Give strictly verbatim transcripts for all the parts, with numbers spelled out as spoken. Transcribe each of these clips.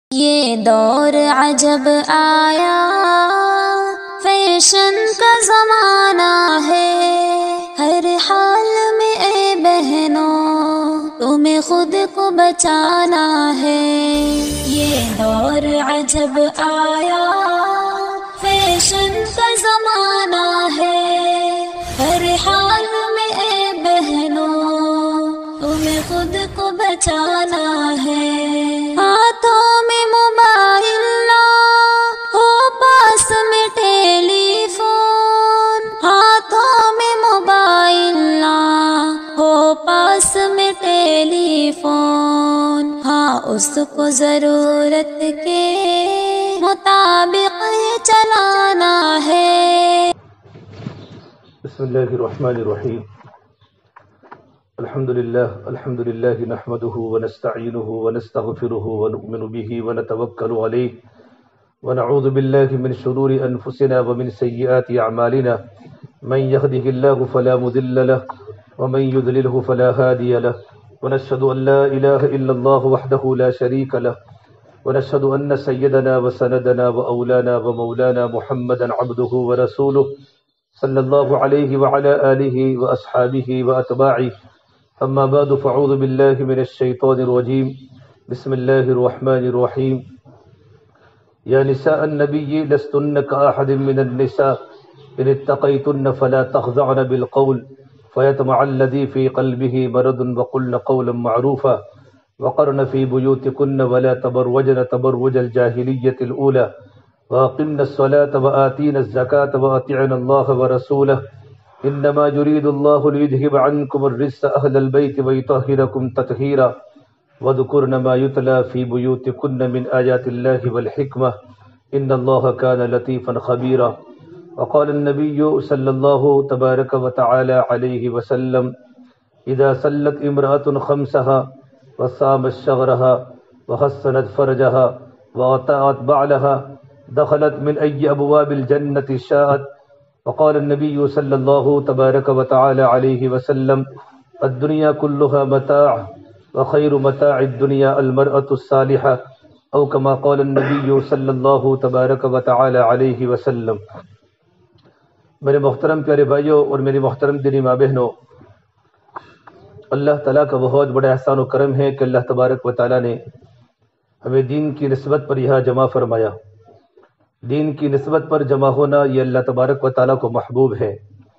یہ دور عجب آیا، فیشن کا زمانہ ہے، ہر حال میں اے بہنوں تمہیں خود کو بچانا ہے۔ یہ دور عجب آیا، فیشن کا زمانہ ہے، ہر حال میں اے بہنوں تمہیں خود کو بچانا ہے۔ ہاتھوں میں موبائل نہ ہو، پاس میں ٹیلی فون، ہاتھوں میں موبائل نہ ہو، پاس میں ٹیلی فون، ہاں اس کو ضرورت کے مطابق چلانا ہے۔ بسم اللہ الرحمن الرحیم۔ الحمد للہ الحمد للہ نحمده ونستعینه ونستغفره ونؤمن به ونتوکل علیہ ونعوذ باللہ من شرور انفسنا ومن سیئات اعمالنا، من يهده الله فلا مضل له ومن يضلله فلا هادي له، ونشهد ان لا اله الا الله وحده لا شريك له، ونشهد ان سيدنا وسندنا واولانا ومولانا محمدا عبده ورسوله صلی اللہ علیہ وعلى آلہ واصحابہ واتباعہ، اما بعد فاعوذ باللہ من الشیطان الرجیم، بسم اللہ الرحمن الرحیم۔ یا نساء النبی لستن کاحد من النساء ان اتقیتن فلا تخضعن بالقول فیطمع الذی فی قلبہ مرض وقلن قولا معروفا وقرن فی بیوتکن ولا تبرجن تبرج الجاہلیۃ الاولی وَأَقِمْنَا الصَّلَاةَ وَآتِينَا الزَّكَاةَ وَأَطِعْنَا اللَّهَ وَرَسُولَهُ إِنَّمَا يُرِيدُ اللَّهُ لِيُذْهِبَ عَنكُمُ الرِّجْسَ أَهْلَ الْبَيْتِ وَيُطَهِّرَكُمْ تَطْهِيرًا وَاذْكُرْنَ مَا يُتْلَى فِي بُيُوتِكُنَّ مِنْ آيَاتِ اللَّهِ وَالْحِكْمَةِ إِنَّ اللَّهَ كَانَ لَطِيفًا خَبِيرًا۔ وقال النبي صلى الله تبارك وتعالى عليه وسلم: إذا صلت امرأة خمسها وصامت شهرها وحصنت فرجها وأطاعت بعلها دخلت من أي أبواب الجنة شاءت۔ وقال النبي صلى الله تبارك وتعالى عليه وسلم: الدنيا كلها متاع وخير متاع الدنيا المرأة الصالحة، أو كما قال النبي صلى الله تبارك وتعالى عليه وسلم۔ میرے محترم پیارے بھائیوں اور میری محترم دینی ماں بہنوں، اللہ تعالیٰ کا بہت بڑا احسان و کرم ہے کہ اللہ تبارک و تعالیٰ نے ہمیں دین کی نسبت پر یہاں جمع فرمایا۔ دین کی نسبت پر جمع ہونا یہ اللہ تبارک و تعالیٰ کو محبوب ہے۔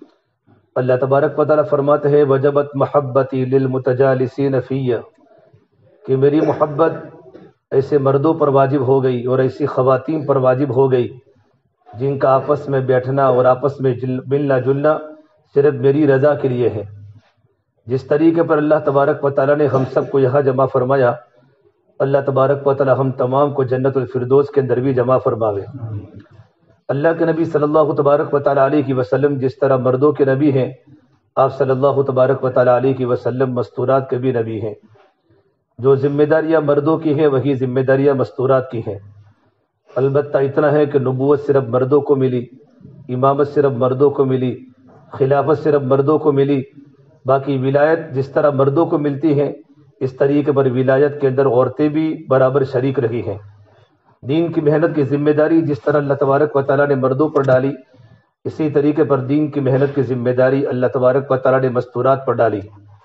اللہ تبارک و تعالیٰ فرماتے ہیں: وجبت محبتی للمتجالسین فیہ، کہ میری محبت ایسے مردوں پر واجب ہو گئی اور ایسی خواتین پر واجب ہو گئی جن کا آپس میں بیٹھنا اور آپس میں ملنا جلنا صرف میری رضا کے لیے ہے۔ جس طریقے پر اللہ تبارک و تعالیٰ نے ہم سب کو یہاں جمع فرمایا، اللہ تبارک و تعالی ہم تمام کو جنت الفردوس کے اندر بھی جمع فرماوے۔ اللہ کے نبی صلی اللہ تبارک و تعالی علیہ وسلم جس طرح مردوں کے نبی ہیں، آپ صلی اللہ تبارک و تعالی علیہ وسلم مستورات کے بھی نبی ہیں۔ جو ذمہ داریاں مردوں کی ہیں وہی ذمہ داریاں مستورات کی ہیں۔ البتہ اتنا ہے کہ نبوت صرف مردوں کو ملی، امامت صرف مردوں کو ملی، خلافت صرف مردوں کو ملی، باقی ولایت جس طرح مردوں کو ملتی ہیں اس طریقے پر ولایت کے اندر عورتیں بھی برابر شریک رہی ہیں۔ دین کی محنت کی ذمہ داری جس طرح اللہ تبارک و تعالیٰ نے مردوں پر ڈالی، اسی طریقے پر دین کی محنت کی ذمہ داری اللہ تبارک و تعالیٰ نے مستورات پر ڈالی۔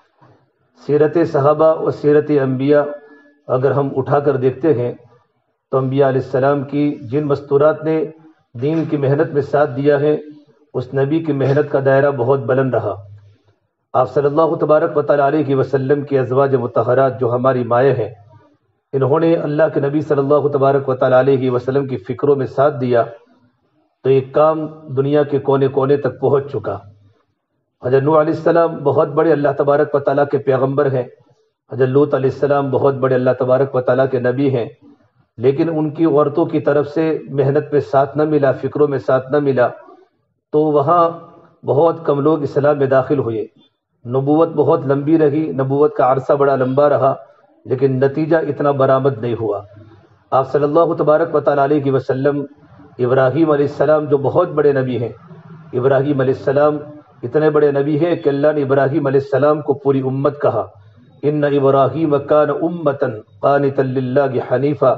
سیرت صحابہ اور سیرت انبیاء اگر ہم اٹھا کر دیکھتے ہیں تو انبیاء علیہ السلام کی جن مستورات نے دین کی محنت میں ساتھ دیا ہے، اس نبی کی محنت کا دائرہ بہت بلند رہا۔ آپ صلی اللہ تبارک و تعالیٰ علیہ وسلم کی ازواج مطہرات جو ہماری مائیں ہیں، انہوں نے اللہ کے نبی صلی اللہ تبارک و تعالیٰ علیہ وسلم کی فکروں میں ساتھ دیا تو یہ کام دنیا کے کونے کونے تک پہنچ چکا۔ حضرت نوح علیہ السلام بہت بڑے اللہ تبارک و تعالیٰ کے پیغمبر ہیں، حضرت لوط علیہ السلام بہت بڑے اللہ تبارک و تعالیٰ کے نبی ہیں، لیکن ان کی عورتوں کی طرف سے محنت میں ساتھ نہ ملا، فکروں میں ساتھ نہ ملا، تو وہاں بہت کم لوگ اسلام میں داخل ہوئے۔ نبوت بہت لمبی رہی، نبوت کا عرصہ بڑا لمبا رہا، لیکن نتیجہ اتنا برآمد نہیں ہوا۔ آپ صلی اللہ تبارک و تعالیٰ علیہ وسلم ابراہیم علیہ السلام جو بہت بڑے نبی ہیں، ابراہیم علیہ السلام اتنے بڑے نبی ہیں کہ اللہ نے ابراہیم علیہ السلام کو پوری امت کہا۔ ان ابراہیم کان امتا قانتا للہ حنیفا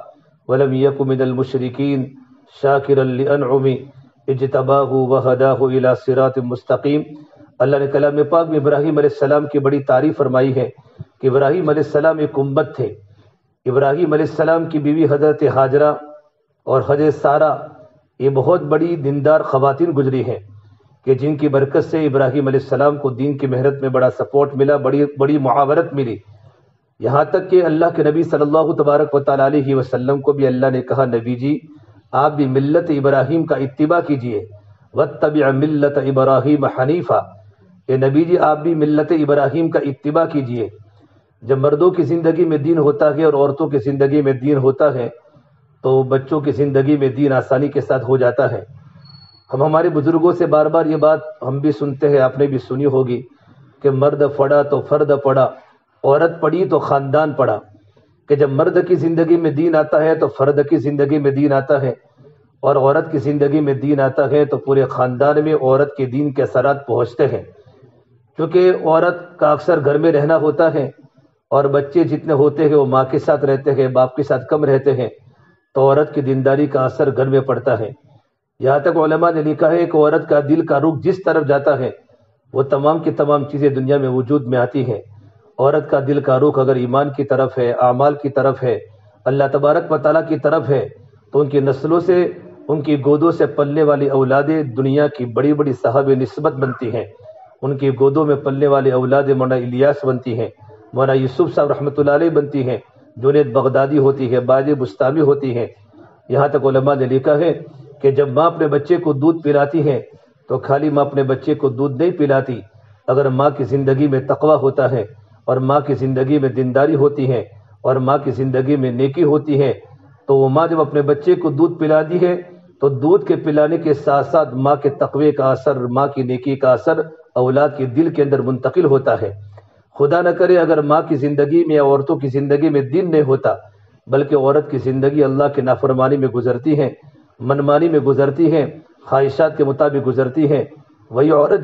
ولم یک من المشرکین شاکرا لانعم اجتباہ وہداہ الی صراط مستقیم۔ اللہ نے کلام پاک میں ابراہیم علیہ السلام کی بڑی تعریف فرمائی ہے کہ ابراہیم علیہ السلام ایک امت تھے۔ ابراہیم علیہ السلام کی بیوی حضرت ہاجرہ اور حضرت سارہ یہ بہت بڑی دیندار خواتین گزری ہیں کہ جن کی برکت سے ابراہیم علیہ السلام کو دین کی محنت میں بڑا سپورٹ ملا، بڑی بڑی معاونت ملی، یہاں تک کہ اللہ کے نبی صلی اللہ تبارک و تعالیٰ علیہ وسلم کو بھی اللہ نے کہا نبی جی آپ بھی ملت ابراہیم کا اتباع کیجئے، واتبع ملت ابراہیم حنیفا، کہ نبی جی آپ بھی ملت ابراہیم کا اتباع کیجئے۔ جب مردوں کی زندگی میں دین ہوتا ہے اور عورتوں کی زندگی میں دین ہوتا ہے تو بچوں کی زندگی میں دین آسانی کے ساتھ ہو جاتا ہے۔ ہم ہمارے بزرگوں سے بار بار یہ بات ہم بھی سنتے ہیں، آپ نے بھی سنی ہوگی کہ مرد پڑا تو فرد پڑا، عورت پڑی تو خاندان پڑا، کہ جب مرد کی زندگی میں دین آتا ہے تو فرد کی زندگی میں دین آتا ہے، اور عورت کی زندگی میں دین آتا ہے تو پورے خاندان میں عورت کے دین کے اثرات پہنچتے ہیں۔ کیونکہ عورت کا اکثر گھر میں رہنا ہوتا ہے اور بچے جتنے ہوتے ہیں وہ ماں کے ساتھ رہتے ہیں، باپ کے ساتھ کم رہتے ہیں، تو عورت کی دینداری کا اثر گھر میں پڑتا ہے۔ یہاں تک علماء نے لکھا ہے کہ عورت کا دل کا رخ جس طرف جاتا ہے وہ تمام کی تمام چیزیں دنیا میں وجود میں آتی ہیں۔ عورت کا دل کا رخ اگر ایمان کی طرف ہے، اعمال کی طرف ہے، اللہ تبارک و تعالیٰ کی طرف ہے، تو ان کی نسلوں سے، ان کی گودوں سے پلنے والی اولادیں دنیا کی بڑی بڑی صاحب نسبت بنتی ہیں۔ ان کی گودوں میں پلنے والی اولادیں مولانا الیاس بنتی ہیں، مولانا یوسف صاحب رحمۃ اللہ علیہ بنتی ہیں، جنید بغدادی ہوتی ہے، باج بستامی ہوتی ہیں۔ یہاں تک علماء نے لکھا ہے کہ جب ماں اپنے بچے کو دودھ پلاتی ہے تو خالی ماں اپنے بچے کو دودھ نہیں پلاتی، اگر ماں کی زندگی میں تقویٰ ہوتا ہے اور ماں کی زندگی میں دینداری ہوتی ہے اور ماں کی زندگی میں نیکی ہوتی ہے تو وہ ماں جب اپنے بچے کو دودھ پلاتی ہے تو دودھ کے پلانے کے ساتھ ساتھ ماں کے تقوی کا اثر، ماں کی نیکی کا اثر اولاد کے دل کے اندر منتقل ہوتا ہے۔ خدا نہ کرے اگر ماں کی زندگی میں، عورتوں کی زندگی میں دین نہیں ہوتا بلکہ عورت کی زندگی اللہ کے نافرمانی میں گزرتی ہے، منمانی میں گزرتی ہے، خواہشات کے مطابق گزرتی ہے، وہی عورت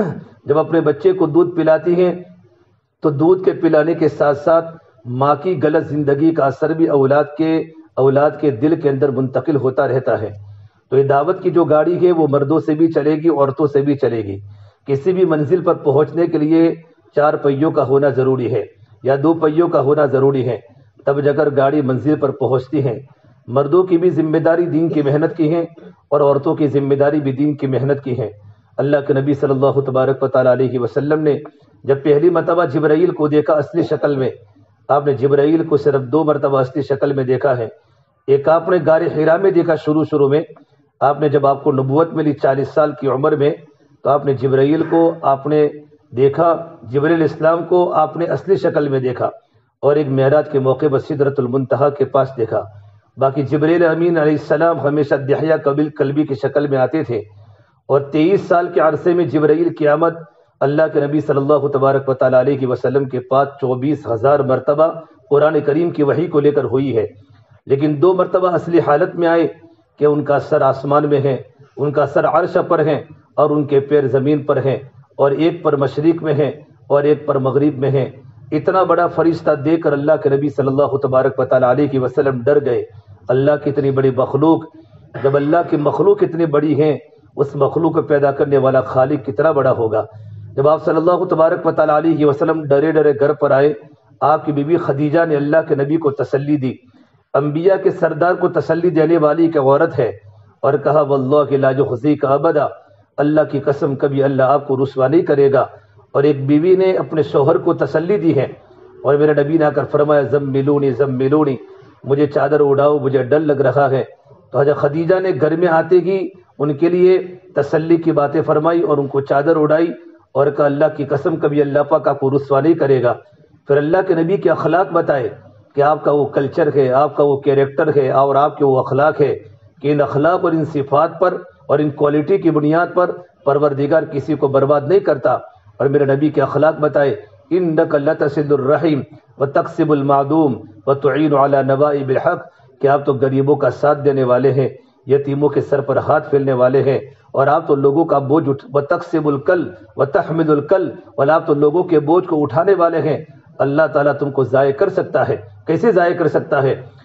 جب اپنے بچے کو دودھ پلاتی ہے تو دودھ کے پلانے کے ساتھ ساتھ ماں کی غلط زندگی کا اثر بھی اولاد کے اولاد کے دل کے اندر منتقل ہوتا رہتا ہے۔ تو یہ دعوت کی جو گاڑی ہے وہ مردوں سے بھی چلے گی، عورتوں سے بھی چلے گی۔ کسی بھی منزل پر پہنچنے کے لیے چار پہیوں کا ہونا ضروری ہے یا دو پہیوں کا ہونا ضروری ہے، تب جا کر گاڑی منزل پر پہنچتی ہے۔ مردوں کی بھی ذمہ داری دین کی محنت کی ہے اور عورتوں کی ذمہ داری بھی دین کی محنت کی ہے۔ اللہ کے نبی صلی اللہ تبارک و تعالیٰ علیہ وسلم نے جب پہلی مرتبہ جبرائیل کو دیکھا اصلی شکل میں، آپ نے جبرائیل کو صرف دو مرتبہ اصلی شکل میں دیکھا ہے۔ ایک آپ نے غار حرا میں دیکھا شروع شروع میں، آپ نے جب آپ کو نبوت ملی چالیس سال کی عمر میں تو آپ نے جبرائیل کو آپ نے دیکھا، جبرائیل اسلام کو آپ نے اصلی شکل میں دیکھا، اور ایک معراج کے موقع پر سدرۃ المنتہا کے پاس دیکھا۔ باقی جبرائیل امین علیہ السلام ہمیشہ دحیہ قبیل قلبی کی شکل میں آتے تھے، اور تیئیس سال کے عرصے میں جبرائیل کی آمد اللہ کے نبی صلی اللہ تبارک و تعالیٰ علیہ وسلم کے پاس چوبیس ہزار مرتبہ قرآن کریم کی وحی کو لے کر ہوئی ہے، لیکن دو مرتبہ اصلی حالت میں آئے کہ ان کا سر آسمان میں ہے، ان کا سر عرش پر ہے اور ان کے پیر زمین پر ہیں، اور ایک پر مشرق میں ہے اور ایک پر مغرب میں ہے۔ اتنا بڑا فرشتہ دیکھ کر اللہ کے نبی صلی اللہ تبارک و تعالیٰ علیہ وسلم ڈر گئے۔ اللہ کی اتنی بڑی مخلوق، جب اللہ کی مخلوق اتنی بڑی ہے، اس مخلوق کو پیدا کرنے والا خالق کتنا بڑا ہوگا۔ جب آپ صلی اللہ تبارک و تعالیٰ علیہ وسلم ڈرے ڈرے گھر پر آئے، آپ کی بیوی خدیجہ نے اللہ کے نبی کو تسلی دی، انبیاء کے سردار کو تسلی دینے والی ایک عورت ہے، اور کہا واللہ لا یخزیک ابدا، اللہ کی قسم کبھی اللہ آپ کو رسوا نہیں کرے گا۔ اور ایک بیوی نے اپنے شوہر کو تسلی دی ہے، اور میرے نبی نے آ کر فرمایا زملونی زملونی، مجھے چادر اڑاؤ، مجھے ڈر لگ رہا ہے۔ تو حضرت خدیجہ نے گھر میں آتے ہی ان کے لیے تسلی کی باتیں فرمائی اور ان کو چادر اڑائی، اور کہا اللہ کی قسم کبھی اللہ پاک آپ کو رسوا نہیں کرے گا۔ پھر اللہ کے نبی کے اخلاق بتائے کہ آپ کا وہ کلچر ہے، آپ کا وہ کیریکٹر ہے اور آپ کے وہ اخلاق ہے کہ ان اخلاق اور ان صفات پر اور ان کوالٹی کی بنیاد پر پروردگار کسی کو برباد نہیں کرتا۔ اور میرے نبی کے اخلاق بتائے انک لتصل الرحم وتکسب المعدوم وتعین علی نوائب الحق، کہ آپ تو غریبوں کا ساتھ دینے والے ہیں، یتیموں کے سر پر ہاتھ پھیرنے والے ہیں، اور آپ تو لوگوں کا بوجھ اٹھ وتکسب الکل وتحمل الکل، اور آپ تو لوگوں کے بوجھ کو اٹھانے والے ہیں۔ اللہ تعالیٰ تم کو ضائع کر سکتا ہے، کیسے ضائع کر سکتا ہے؟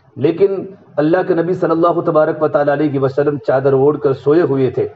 لیکن اللہ کے نبی صلی اللہ تبارک و تعالیٰ علیہ وسلم چادر اوڑھ کر سوئے ہوئے تھے۔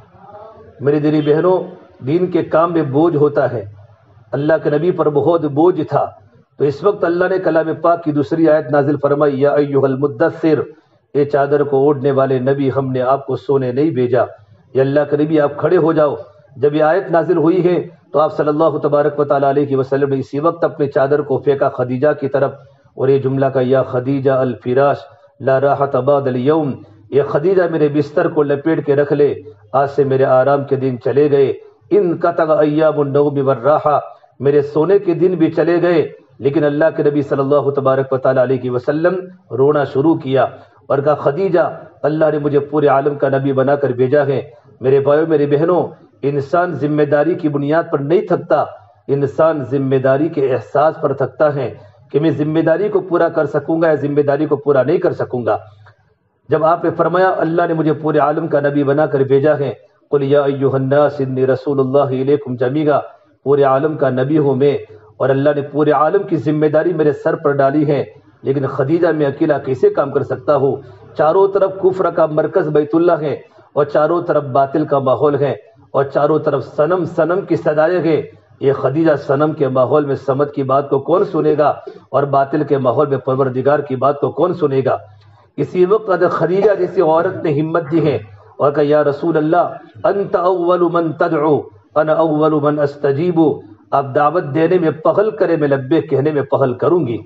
میری دینی بہنوں، دین کے کام میں بوجھ ہوتا ہے، اللہ کے نبی پر بہت بوجھ تھا، تو اس وقت اللہ نے کلام پاک کی دوسری آیت نازل فرمائی، یا ایھا المدثر، اے چادر کو اوڑھنے والے نبی، ہم نے آپ کو سونے نہیں بھیجا، یا اللہ کے نبی آپ کھڑے ہو جاؤ۔ جب یہ آیت نازل ہوئی ہے تو آپ صلی اللہ تبارک و تعالیٰ علیہ وسلم نے اسی وقت اپنے چادر کو پھینکا خدیجہ کی طرف، اور یہ جملہ کا، یا خدیجہ الفراش لا راحت بعد اليوم، یہ خدیجہ میرے بستر کو لپیٹ کے رکھ لے، آج سے میرے آرام کے دن چلے گئے، ان قطع ایام النوم والراحہ، میرے سونے کے دن بھی چلے گئے۔ لیکن اللہ کے نبی صلی اللہ تبارک و تعالیٰ علیہ وسلم رونا شروع کیا اور کہا، خدیجہ، اللہ نے مجھے پورے عالم کا نبی بنا کر بھیجا ہے۔ میرے بھائیو، میرے بہنوں، انسان ذمہ داری کی بنیاد پر نہیں تھکتا، انسان ذمہ داری کے احساس پر تھکتا ہے کہ میں ذمہ داری کو پورا کر سکوں گا یا ذمہ داری کو پورا نہیں کر سکوں گا۔ جب آپ نے فرمایا اللہ نے مجھے پورے عالم کا نبی بنا کر بھیجا ہے، قل یا ایھا الناس انی رسول اللہ الیکم جمیعا، پورے عالم کا نبی ہوں میں، اور اللہ نے پورے عالم کی ذمہ داری میرے سر پر ڈالی ہے، لیکن خدیجہ میں اکیلا کیسے کام کر سکتا ہوں؟ چاروں طرف کفر کا مرکز بیت اللہ ہے، اور چاروں طرف باطل کا ماحول ہے، اور چاروں طرف صنم صنم کی صدائیں ہیں۔ یہ خدیجہ صنم کے ماحول میں صمد کی بات کو کون سنے گا، اور باطل کے ماحول میں پروردگار کی بات کو کون سنے گا؟ اسی وقت حضرت خدیجہ جیسی عورت نے ہمت دی ہے اور کہا، یا رسول اللہ، انت اول من تدعو انا اول من استجیب، آپ دعوت دینے میں پہل کرے، میں لبیک کہنے میں پہل کروں گی۔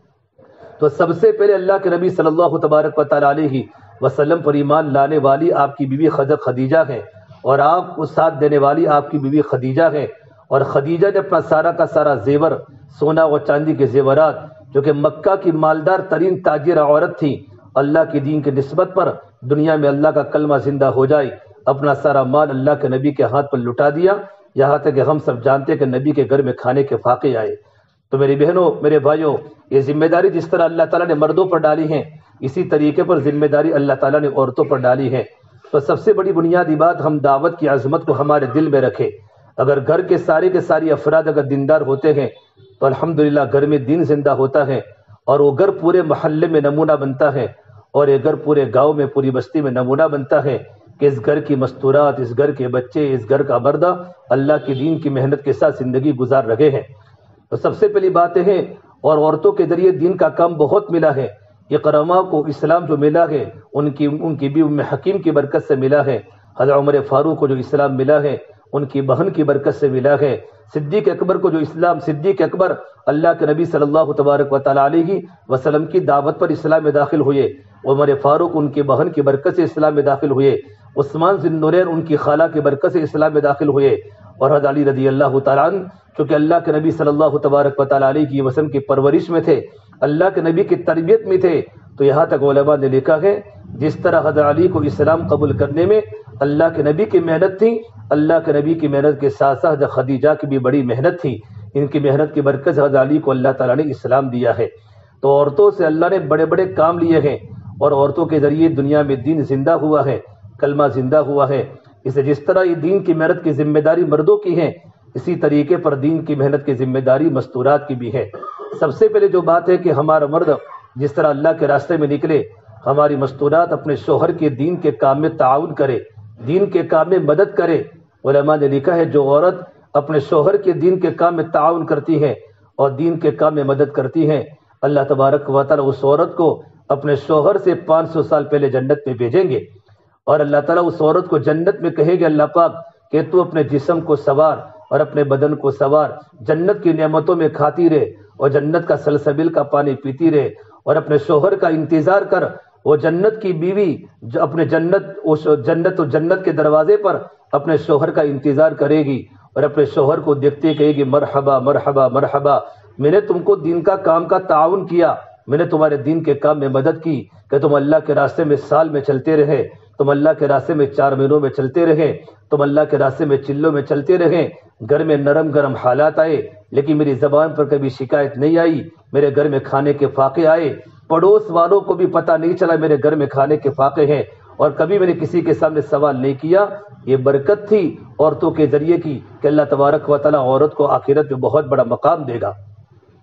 تو سب سے پہلے اللہ کے نبی صلی اللہ تبارک و تعالیٰ علیہ وسلم پر ایمان لانے والی آپ کی بیوی حضرت خدیجہ ہے، اور آپ کو ساتھ دینے والی آپ کی بیوی خدیجہ ہے۔ اور خدیجہ نے اپنا سارا کا سارا زیور، سونا و چاندی کے زیورات، جو کہ مکہ کی مالدار ترین تاجر عورت تھی، اللہ کے دین کی نسبت پر دنیا میں اللہ کا کلمہ زندہ ہو جائے، اپنا سارا مال اللہ کے نبی کے ہاتھ پر لٹا دیا، یہاں تک کہ ہم سب جانتے کہ نبی کے گھر میں کھانے کے فاقے آئے۔ تو میری بہنوں، میرے بھائیوں، یہ ذمہ داری جس طرح اللہ تعالیٰ نے مردوں پر ڈالی ہے، اسی طریقے پر ذمہ داری اللہ تعالیٰ نے عورتوں پر ڈالی ہے۔ تو سب سے بڑی بنیادی بات، ہم دعوت کی عظمت کو ہمارے دل میں رکھیں۔ اگر گھر کے سارے کے ساری افراد اگر دیندار ہوتے ہیں تو الحمدللہ گھر میں دین زندہ ہوتا ہے، اور وہ گھر پورے محلے میں نمونہ بنتا ہے، اور یہ گھر پورے گاؤں میں، پوری بستی میں نمونہ بنتا ہے کہ اس گھر کی مستورات، اس گھر کے بچے، اس گھر کا مردہ اللہ کی دین کی محنت کے ساتھ زندگی گزار رہے ہیں۔ تو سب سے پہلی باتیں ہیں، اور عورتوں کے ذریعے دین کا کام بہت ملا ہے۔ اقرامہ کو اسلام جو ملا ہے، ان کی ان کی بھی ام حکیم کی برکت سے ملا ہے۔ حضرت عمر فاروق کو جو اسلام ملا ہے، ان کی بہن کی برکت سے ملا ہے۔ صدیق اکبر کو جو اسلام، صدیق اکبر اللہ کے نبی صلی اللہ تبارک و تعالیٰ علیہ وسلم کی دعوت پر اسلام میں داخل ہوئے، عمر فاروق ان کی بہن کی برکت سے اسلام میں داخل ہوئے، عثمان ذی النورین ان کی خالہ کی برکت سے اسلام میں داخل ہوئے، اور حضرت علی رضی اللہ تعالیٰ عنہ چونکہ اللہ کے نبی صلی اللہ تبارک و تعالیٰ علیہ وسلم کی پرورش میں تھے، اللہ کے نبی کی تربیت میں تھے، تو یہاں تک علماء نے لکھا ہے جس طرح حضرت علی کو اسلام قبول کرنے میں اللہ کے نبی کی محنت تھی، اللہ کے نبی کی محنت کے ساتھ ساتھ حضرت خدیجہ کی بھی بڑی محنت تھی۔ ان کی محنت کی برکت سے حضرت علی کو اللہ تعالیٰ نے اسلام دیا ہے۔ تو عورتوں سے اللہ نے بڑے بڑے کام لیے ہیں، اور عورتوں کے ذریعے دنیا میں دین زندہ ہوا ہے، کلمہ زندہ ہوا ہے۔ اسے جس طرح یہ دین کی محنت کی ذمہ داری مردوں کی ہے، اسی طریقے پر دین کی محنت کی ذمہ داری مستورات کی بھی ہے۔ سب سے پہلے جو بات ہے کہ ہمارا مرد جس طرح اللہ کے راستے میں نکلے، ہماری مستورات اپنے شوہر کے دین کے کام میں تعاون کرے، دین کے کام میں مدد کرے۔ علماء نے لکھا ہے جو عورت اپنے شوہر کے دین کے کام میں تعاون کرتی ہے اور دین کے کام میں مدد کرتی ہے، اللہ تبارک و تعالیٰ اس عورت کو اپنے شوہر سے پانچ سو سال پہلے جنت میں بھیجیں گے، اور اللہ تعالیٰ اس عورت کو جنت میں کہے گے، اللہ پاک کہ تو اپنے جسم کو سوار اور اپنے بدن کو سوار، جنت کی نعمتوں میں کھاتی رہے اور جنت کا سلسبیل کا پانی پیتی رہے، اور اپنے شوہر کا انتظار کر۔ وہ جنت کی بیوی جو اپنے جنت اس جنت و جنت کے دروازے پر اپنے شوہر کا انتظار کرے گی، اور اپنے شوہر کو دیکھتے کہے گی، مرحبا مرحبا مرحبا، میں نے تم کو دین کا کام کا تعاون کیا، میں نے تمہارے دین کے کام میں مدد کی کہ تم اللہ کے راستے میں سال میں چلتے رہے، تم اللہ کے راستے میں چار مہینوں میں چلتے رہے، تم اللہ کے راستے میں چلوں میں چلتے رہے، گھر میں نرم گرم حالات آئے لیکن میری زبان پر کبھی شکایت نہیں آئی، میرے گھر میں کھانے کے فاقے آئے، پڑوس والوں کو بھی پتہ نہیں چلا میرے گھر میں کھانے کے فاقے ہیں، اور کبھی میں نے کسی کے سامنے سوال نہیں کیا۔ یہ برکت تھی عورتوں کے ذریعے کی کہ اللہ تبارک و تعالیٰ عورت کو آخرت میں بہت بڑا مقام دے گا۔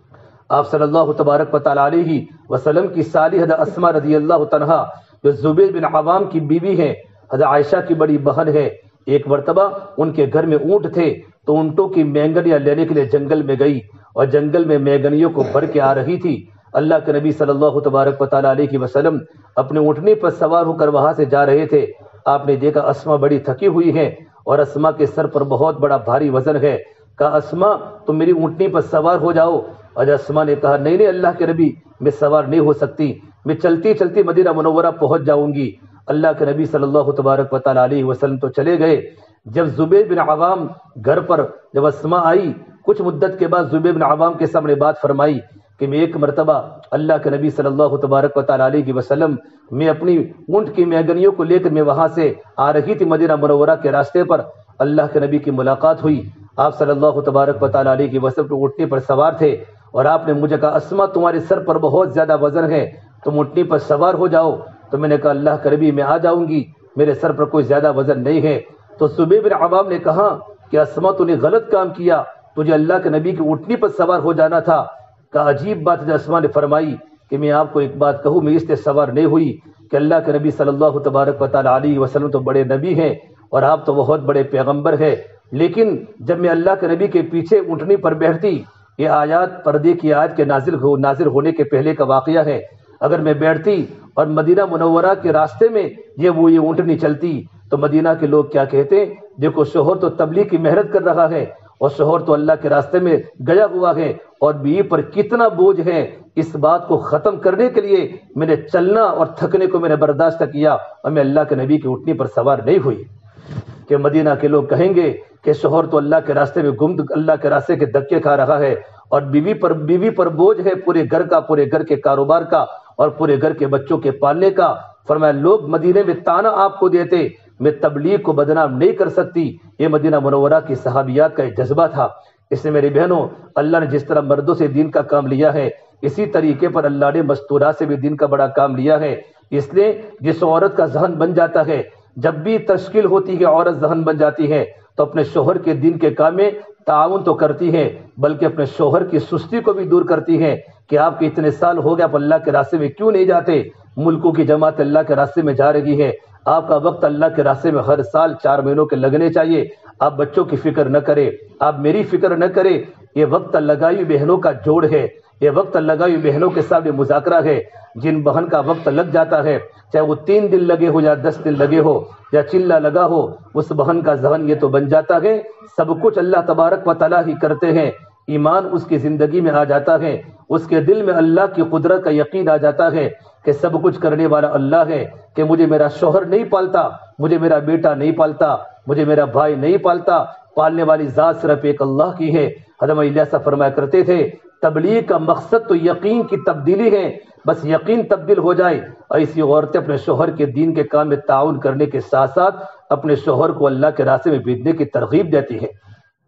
آپ صلی اللہ تبارک و تعالی علیہ وسلم کی سالی حضرت اسماء رضی اللہ عنہا جو زبیر بن عوام کی بیوی ہے، حضرت عائشہ کی بڑی بہن ہے، ایک مرتبہ ان کے گھر میں اونٹ تھے تو اونٹوں کی مینگنیاں لینے کے لیے جنگل میں گئی اور جنگل میں مینگنیوں کو بھر کے آ رہی تھی۔ اللہ کے نبی صلی اللہ تبارک و تعالی علیہ وسلم اپنے اونٹنی پر سوار ہو کر وہاں سے جا رہے تھے۔ آپ نے دیکھا اسماء بڑی تھکی ہوئی ہیں اور اسماء کے سر پر بہت بڑا بھاری وزن ہے۔ کہا اسماء تم میری اونٹنی پر سوار ہو جاؤ، اور اسماء نے کہا نہیں نہیں اللہ کے نبی میں سوار نہیں ہو سکتی، میں چلتی چلتی مدینہ منورہ پہنچ جاؤں گی۔ اللہ کے نبی صلی اللہ تبارک و تعالی علیہ وسلم تو چلے گئے۔ جب زبیر بن عوام گھر پر جب اسماء آئی، کچھ مدت کے بعد زبیر بن عوام کے سامنے بات فرمائی کہ میں ایک مرتبہ اللہ کے نبی صلی اللہ تبارک و تعالی علیہ وسلم میں اپنی اونٹ کی مینگنیوں کو لے کر میں وہاں سے آ رہی تھی مدینہ منورہ کے راستے پر، اللہ کے نبی کی ملاقات ہوئی۔ آپ صلی اللہ تبارک و تعالی علیہ وسلم اونٹنی پر سوار تھے اور آپ نے مجھے کہا اسماء تمہارے سر پر بہت زیادہ وزن ہے، تم اونٹنی پر سوار ہو جاؤ۔ تو میں نے کہا اللہ کے نبی میں آ جاؤں گی، میرے سر پر کوئی زیادہ وزن نہیں ہے۔ تو زبیر بن عوام نے کہا کہ اسماء تو نے غلط کام کیا، تجھے اللہ کے نبی کی اونٹنی پر سوار ہو جانا تھا۔ کہا عجیب بات ہے، اسماء نے فرمائی کہ میں آپ کو ایک بات کہوں، میں اس سے سوار نہیں ہوئی کہ اللہ کے نبی صلی اللہ تبارک و تعالی علیہ وسلم تو بڑے نبی ہیں اور آپ تو بہت بڑے پیغمبر ہیں، لیکن جب میں اللہ کے نبی کے پیچھے اونٹنی پر بیٹھتی، یہ آیات پردے کی آیت کے نازل ہو نازل ہونے کے پہلے کا واقعہ ہے، اگر میں بیٹھتی اور مدینہ منورہ کے راستے میں یہ وہ یہ اونٹنی چلتی تو مدینہ کے لوگ کیا کہتے، دیکھو شوہر تو تبلیغ کی محنت کر رہا ہے اور شوہر تو اللہ کے راستے میں گیا ہوا ہے اور بیوی پر کتنا بوجھ ہے۔ اس بات کو ختم کرنے کے لیے میں نے چلنا اور تھکنے کو میں نے برداشت کیا اور میں اللہ کے نبی کی اونٹنی پر سوار نہیں ہوئی کہ مدینہ کے لوگ کہیں گے کہ شوہر تو اللہ کے راستے میں گم اللہ کے راستے کے دھکے کھا رہا ہے اور بیوی پر بیوی پر بوجھ ہے پورے گھر کا، پورے گھر کے کاروبار کا اور پورے گھر کے بچوں کے پالنے کا۔ فرمایا لوگ مدینے میں تانا آپ کو دیتے، میں تبلیغ کو بدنام نہیں کر سکتی۔ یہ مدینہ منورہ کی صحابیات کا ایک جذبہ تھا۔ اس سے میری بہنوں، اللہ نے جس طرح مردوں سے دین کا کام لیا ہے، اسی طریقے پر اللہ نے مستورات سے بھی دین کا بڑا کام لیا ہے۔ اس لیے جس عورت کا ذہن بن جاتا ہے، جب بھی تشکیل ہوتی ہے عورت ذہن بن جاتی ہے تو اپنے شوہر کے دین کے کام میں تعاون تو کرتی ہے، بلکہ اپنے شوہر کی سستی کو بھی دور کرتی ہے کہ آپ کے اتنے سال ہو گیا آپ اللہ کے راستے میں کیوں نہیں جاتے، ملکوں کی جماعت اللہ کے راستے میں جا رہی ہے، آپ کا وقت اللہ کے راستے میں ہر سال چار مہینوں کے لگنے چاہیے، آپ بچوں کی فکر نہ کرے، آپ میری فکر نہ کرے۔ یہ وقت لگائی بہنوں کا جوڑ ہے، یہ وقت لگائی بہنوں کے ساتھ مذاکرہ ہے۔ جن بہن کا وقت لگ جاتا ہے، چاہے وہ تین دن لگے ہو یا دس دن لگے ہو یا چلا لگا ہو، اس بہن کا ذہن یہ تو بن جاتا ہے سب کچھ اللہ تبارک و تعالیٰ ہی کرتے ہیں، ایمان اس کی زندگی میں آ جاتا ہے، اس کے دل میں اللہ کی قدرت کا یقین آ جاتا ہے کہ سب کچھ کرنے والا اللہ ہے، کہ مجھے میرا شوہر نہیں پالتا، مجھے میرا بیٹا نہیں پالتا، مجھے میرا بھائی نہیں پالتا، پالنے والی ذات صرف ایک اللہ کی ہے۔ حضرت الیاس فرمایا کرتے تھے تبلیغ کا مقصد تو یقین کی تبدیلی ہے، بس یقین تبدیل ہو جائے۔ اور اسی عورتیں اپنے شوہر کے دین کے کام میں تعاون کرنے کے ساتھ ساتھ اپنے شوہر کو اللہ کے راستے میں بھیجنے کی ترغیب دیتی ہے۔